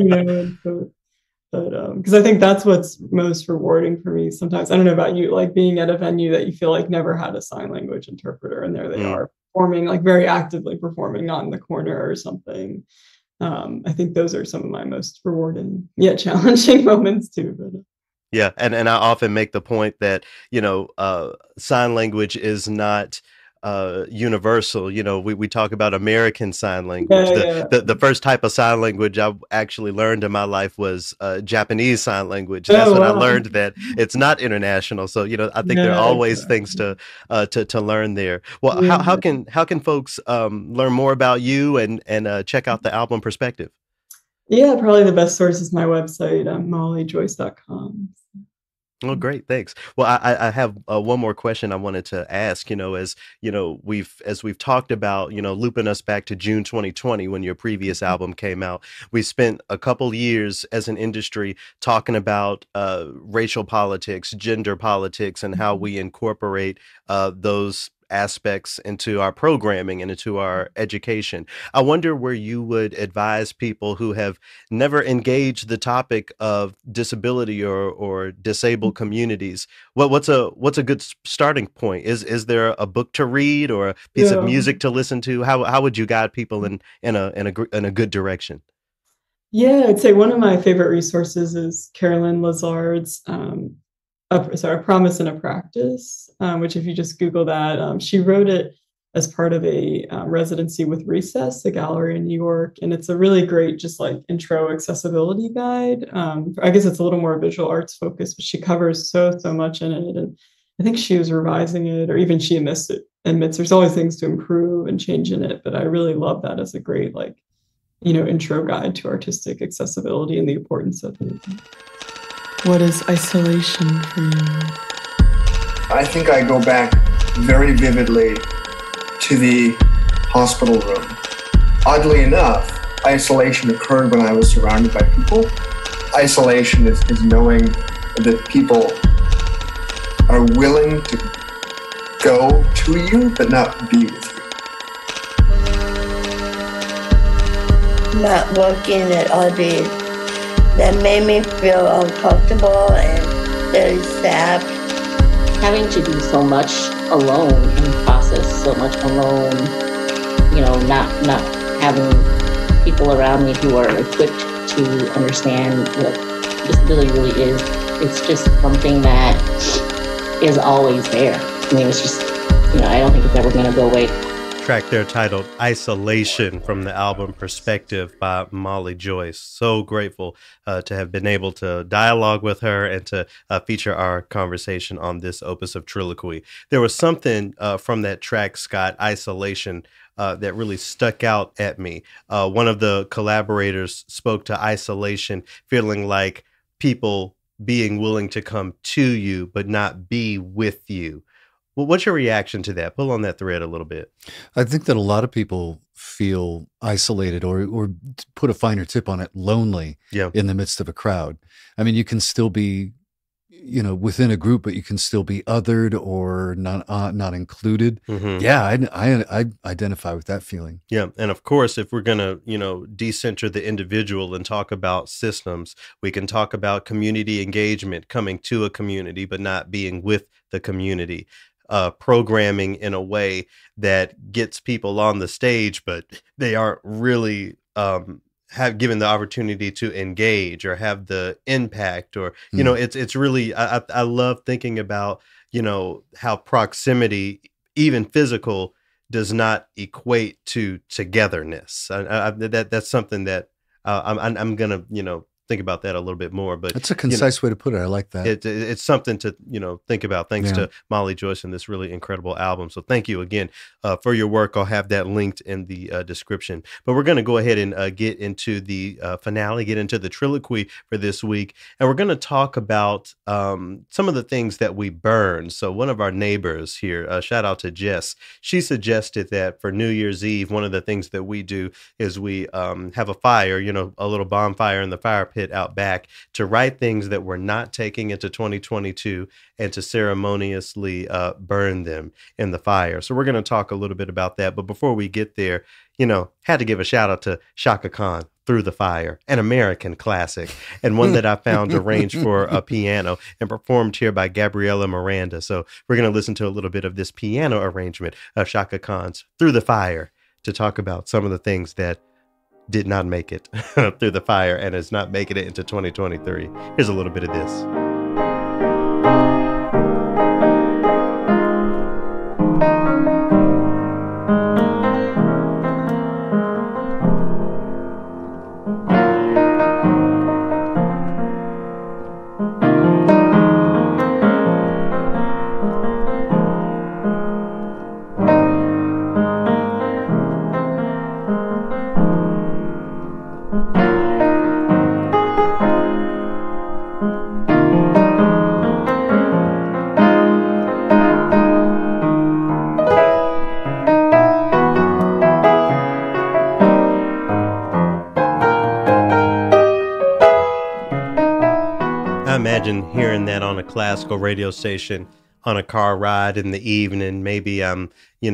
but because I think that's what's most rewarding for me sometimes. I don't know about you, like being at a venue that you feel like never had a sign language interpreter, and there they are performing, like very actively performing, not in the corner or something. I think those are some of my most rewarding yet challenging moments too. But yeah, and I often make the point that, sign language is not universal. We talk about American Sign Language. The first type of sign language I actually learned in my life was Japanese Sign Language. That's when I learned that it's not international. So, I think there are always things to learn there. Well, how can folks learn more about you and check out the album Perspective? Yeah, probably the best source is my website, mollyjoyce.com. Oh, great. Thanks. Well, I have one more question I wanted to ask, as we've talked about, looping us back to June 2020 when your previous album came out. We spent a couple years as an industry talking about racial politics, gender politics, and how we incorporate those aspects into our programming and into our education. I wonder where you would advise people who have never engaged the topic of disability or disabled communities. What's a good starting point? Is there a book to read or a piece of music to listen to? How would you guide people in a good direction? Yeah, I'd say one of my favorite resources is Carolyn Lazard's A Promise and a Practice, which if you just Google that, she wrote it as part of a residency with Recess, a gallery in New York. And it's a really great, just like intro accessibility guide. I guess it's a little more visual arts focused, but she covers so much in it. And I think she was revising it, or even she admits there's always things to improve and change in it. But I really love that as a great, intro guide to artistic accessibility and the importance of it. What is isolation for you? I think I go back very vividly to the hospital room. Oddly enough, isolation occurred when I was surrounded by people. Isolation is knowing that people are willing to go to you, but not be with you. Not working at all days. That made me feel uncomfortable and very sad. Having to do so much alone and process so much alone, not having people around me who are equipped to understand what disability really is. It's just something that is always there. I mean, it's just, I don't think it's ever going to go away. Track there titled Isolation from the album Perspective by Molly Joyce. So grateful to have been able to dialogue with her and to feature our conversation on this opus of Trilloquy. There was something from that track, Scott, Isolation, that really stuck out at me. One of the collaborators spoke to isolation, feeling like people being willing to come to you, but not be with you. Well, what's your reaction to that? Pull on that thread a little bit. I think that a lot of people feel isolated or to put a finer tip on it, lonely in the midst of a crowd. I mean, you can still be, within a group, but you can still be othered or not included. Mm-hmm. Yeah, I identify with that feeling. Yeah, and of course, if we're going to, decenter the individual and talk about systems, we can talk about community engagement, coming to a community, but not being with the community. Programming in a way that gets people on the stage, but they aren't really have given the opportunity to engage or have the impact or, it's really, I love thinking about, how proximity, even physical, does not equate to togetherness. That's something that I'm gonna, think about that a little bit more. But that's a concise way to put it. I like that. It's something to think about. Thanks to Molly Joyce and this really incredible album. So thank you again for your work. I'll have that linked in the description. But we're going to go ahead and get into the finale, get into the Trilloquy for this week, and we're going to talk about some of the things that we burn. So one of our neighbors here, shout out to Jess, she suggested that for New Year's Eve, one of the things that we do is we have a fire, a little bonfire in the fire pit out back, to write things that we're not taking into 2022 and to ceremoniously burn them in the fire. So we're going to talk a little bit about that. But before we get there, had to give a shout out to Chaka Khan, Through the Fire, an American classic, and one that I found arranged for a piano and performed here by Gabriela Miranda. So we're going to listen to a little bit of this piano arrangement of Chaka Khan's Through the Fire to talk about some of the things that did not make it through the fire and is not making it into 2023. Here's a little bit of this. Hearing that on a classical radio station on a car ride in the evening. Maybe I'm,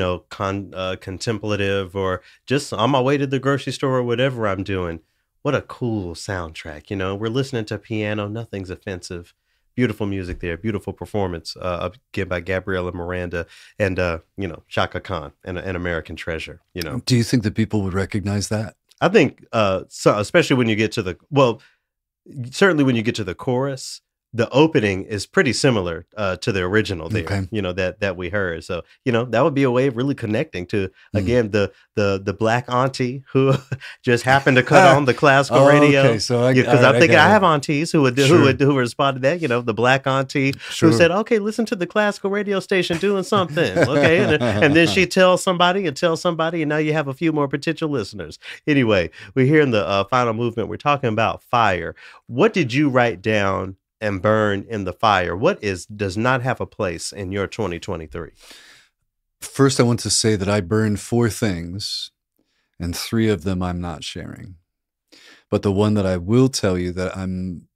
contemplative, or just on my way to the grocery store or whatever I'm doing. What a cool soundtrack. We're listening to piano. Nothing's offensive. Beautiful music there. Beautiful performance again by Gabriela Miranda and, Chaka Khan, an American treasure. Do you think that people would recognize that? I think so, especially when you get to certainly when you get to the chorus. The opening is pretty similar to the original there, that we heard. So, that would be a way of really connecting to, again, the black auntie who just happened to cut on the classical radio. Okay, so because I'm thinking I have aunties who would who responded to that, the black auntie who said, okay, listen to the classical radio station doing something. Okay. And then she tells somebody, and now you have a few more potential listeners. Anyway, we're here in the final movement. We're talking about fire. What did you write down and burn in the fire? What does not have a place in your 2023? First, I want to say that I burned 4 things, and 3 of them I'm not sharing. But the one that I will tell you that I'm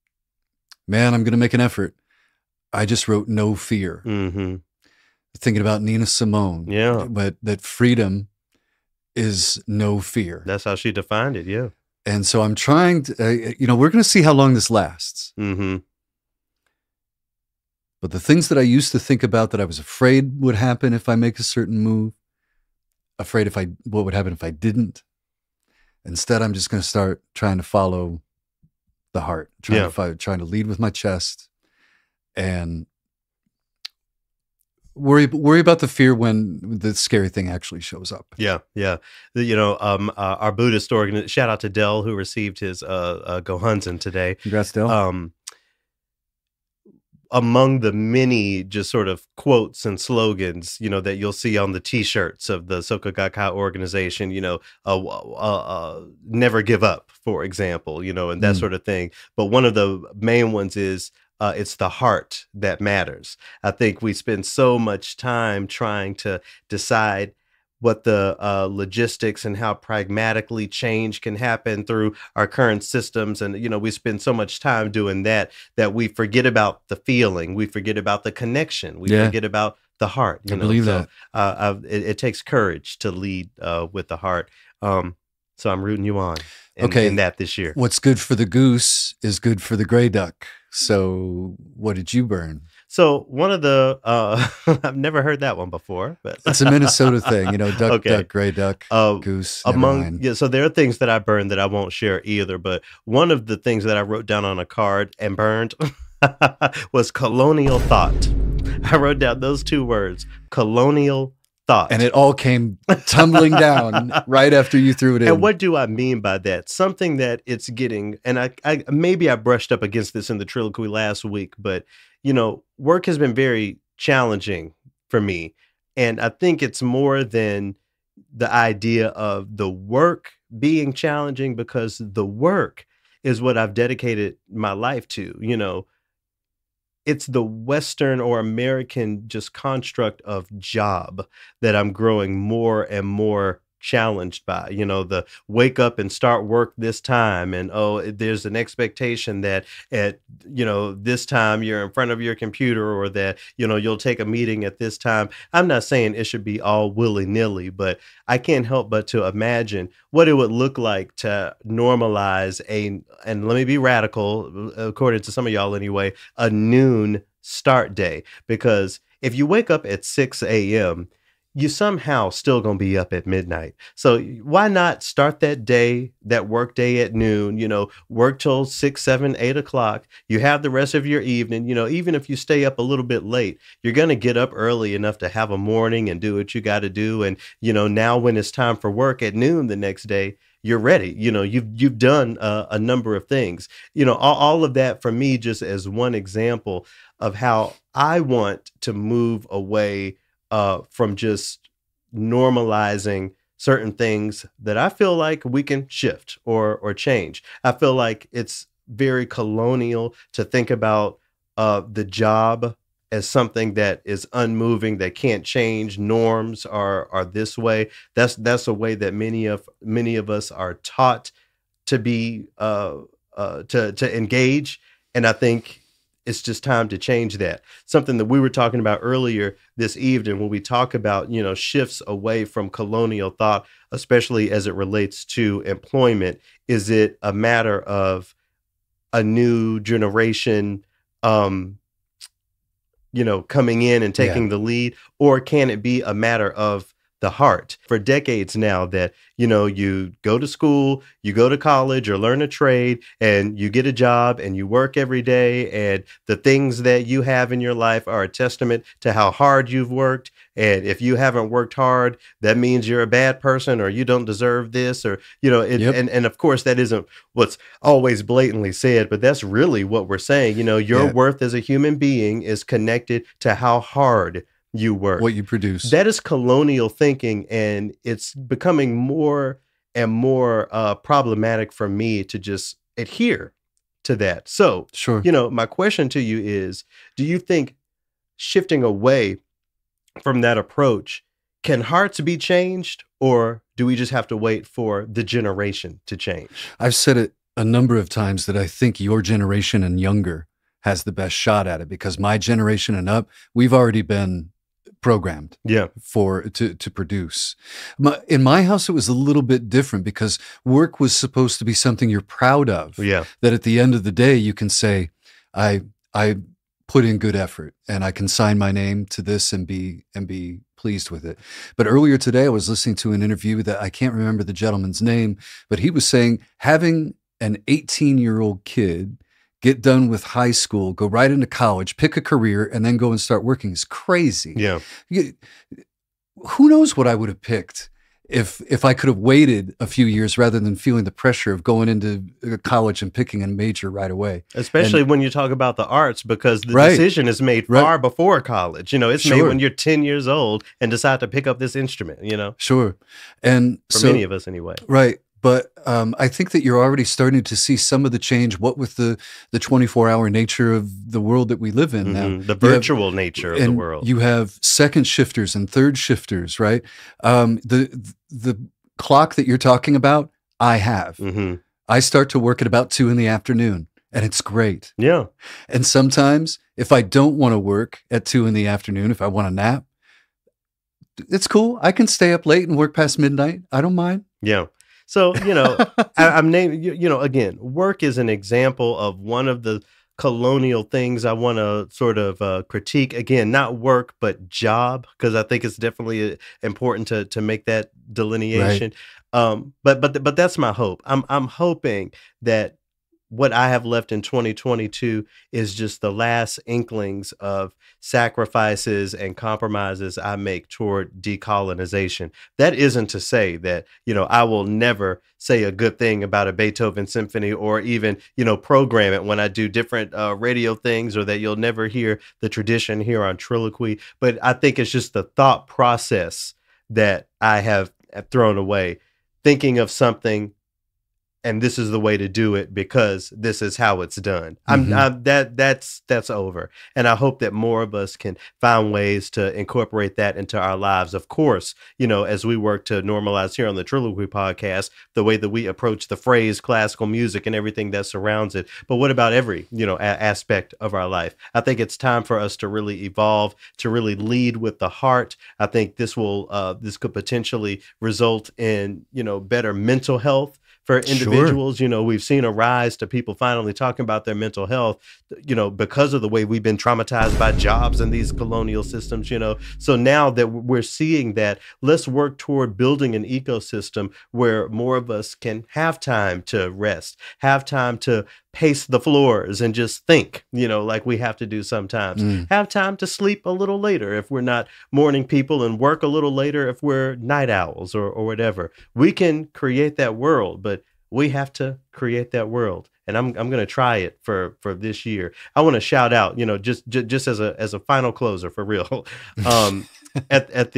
going to make an effort. I just wrote No Fear. Mm-hmm. Thinking about Nina Simone. Yeah. But that freedom is no fear. That's how she defined it, yeah. And so I'm trying to, we're going to see how long this lasts. Mm-hmm. But the things that I used to think about that I was afraid would happen if I make a certain move, afraid what would happen if I didn't. Instead, I'm just going to start trying to follow the heart, trying to lead with my chest, and worry about the fear when the scary thing actually shows up. Yeah. Our Buddhist organization, shout out to Dell, who received his Gohonzon today. Congrats, Dell. Among the many just sort of quotes and slogans, that you'll see on the T-shirts of the Soka Gakkai organization, never give up, for example, and that sort of thing. But one of the main ones is, it's the heart that matters. I think we spend so much time trying to decide what the logistics and how pragmatically change can happen through our current systems. And, we spend so much time doing that we forget about the feeling. We forget about the connection. We forget about the heart. I believe that. It takes courage to lead with the heart. So I'm rooting you on in that this year. What's good for the goose is good for the gray duck. So what did you burn? So one of the, I've never heard that one before, but it's a Minnesota thing, duck, duck, gray duck, goose. So there are things that I burned that I won't share either. But one of the things that I wrote down on a card and burned was colonial thought. I wrote down those 2 words, colonial thought. And it all came tumbling down right after you threw it in. And what do I mean by that? Something that it's getting, and I maybe I brushed up against this in the Triloquy last week, but you know, work has been very challenging for me. And I think it's more than the idea of the work being challenging, because the work is what I've dedicated my life to. You know, it's the Western or American just construct of job that I'm growing more and more challenged by. You know, the wake up and start work this time, and oh, there's an expectation that at, you know, this time you're in front of your computer, or that, you know, you'll take a meeting at this time. I'm not saying it should be all willy-nilly, but I can't help but to imagine what it would look like to normalize and let me be radical, according to some of y'all anyway, a noon start day. Because if you wake up at 6 a.m., you somehow still gonna be up at midnight. So why not start that day, that work day at noon, you know, work till 6, 7, 8 o'clock. You have the rest of your evening, you know, even if you stay up a little bit late, you're gonna get up early enough to have a morning and do what you gotta do. And, you know, now when it's time for work at noon the next day, you're ready. You know, you've done a number of things, you know, all of that for me, just as one example of how I want to move away from just normalizing certain things that I feel like we can shift or change. I feel like it's very colonial to think about the job as something that is unmoving, that can't change. Norms are this way. That's a way that many of us are taught to be to engage, and I think it's just time to change that. Something that we were talking about earlier this evening when we talk about, you know, shifts away from colonial thought, especially as it relates to employment. Is it a matter of a new generation, you know, coming in and taking the lead, or can it be a matter of the heart? For decades now that, you know, you go to school, you go to college or learn a trade, and you get a job and you work every day, and the things that you have in your life are a testament to how hard you've worked. And if you haven't worked hard, that means you're a bad person, or you don't deserve this, or, you know, and of course that isn't what's always blatantly said, but that's really what we're saying. You know, your worth as a human being is connected to how hard you work, what you produce. That is colonial thinking, and it's becoming more and more problematic for me to just adhere to that. So, sure, you know, my question to you is, do you think shifting away from that approach, can hearts be changed, or do we just have to wait for the generation to change? I've said it a number of times that I think your generation and younger has the best shot at it, because my generation and up, we've already been programmed to produce. In my house, it was a little bit different, because work was supposed to be something you're proud of. That at the end of the day, you can say, I put in good effort, and I can sign my name to this and be pleased with it. But earlier today, I was listening to an interview that I can't remember the gentleman's name, but he was saying having an 18-year-old kid get done with high school, go right into college, pick a career, and then go and start working is crazy. Who knows what I would have picked if I could have waited a few years rather than feeling the pressure of going into college and picking a major right away. Especially when you talk about the arts, because the decision is made far before college. You know, it's made when you're 10 years old and decide to pick up this instrument, you know? And for many of us anyway. But I think that you're already starting to see some of the change, what with the 24-hour nature of the world that we live in now. The virtual nature of the world. You have second shifters and third shifters, right? The clock that you're talking about, I have. I start to work at about 2 in the afternoon, and it's great. And sometimes if I don't want to work at 2 in the afternoon, if I want to nap, it's cool. I can stay up late and work past midnight. I don't mind. So, you know, I'm naming, you know, again, work is an example of one of the colonial things I want to sort of critique. Again, not work, but job, because I think it's definitely important to make that delineation. But that's my hope. I'm hoping that what I have left in 2022 is just the last inklings of sacrifices and compromises I make toward decolonization. That isn't to say that, I will never say a good thing about a Beethoven symphony or even, program it when I do different radio things, or that you'll never hear the tradition here on Trilloquy. But I think it's just the thought process that I have thrown away, thinking of something and this is the way to do it because this is how it's done. That's over. And I hope that more of us can find ways to incorporate that into our lives. Of course, as we work to normalize here on the Trilloquy podcast, the way that we approach the phrase classical music and everything that surrounds it. But what about every, aspect of our life? I think it's time for us to really evolve, to really lead with the heart. I think this could potentially result in, better mental health for individuals. Sure. We've seen a rise to people finally talking about their mental health, because of the way we've been traumatized by jobs and these colonial systems, So now that we're seeing that, let's work toward building an ecosystem where more of us can have time to rest, have time to pace the floors and just think, like we have to do sometimes. Have time to sleep a little later if we're not morning people, and work a little later if we're night owls or whatever. We can create that world, but we have to create that world. And I'm going to try it for this year. I want to shout out, just as a final closer for real. At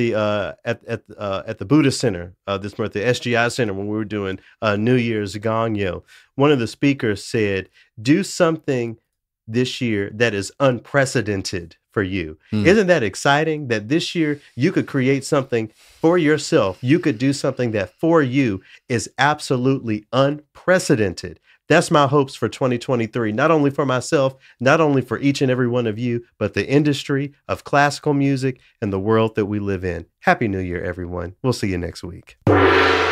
the Buddhist Center this month, the SGI Center, when we were doing New Year's Gongyo, one of the speakers said, do something this year that is unprecedented for you. Isn't that exciting that this year you could create something for yourself? You could do something that for you is absolutely unprecedented. That's my hopes for 2023, not only for myself, not only for each and every one of you, but the industry of classical music and the world that we live in. Happy New Year, everyone. We'll see you next week.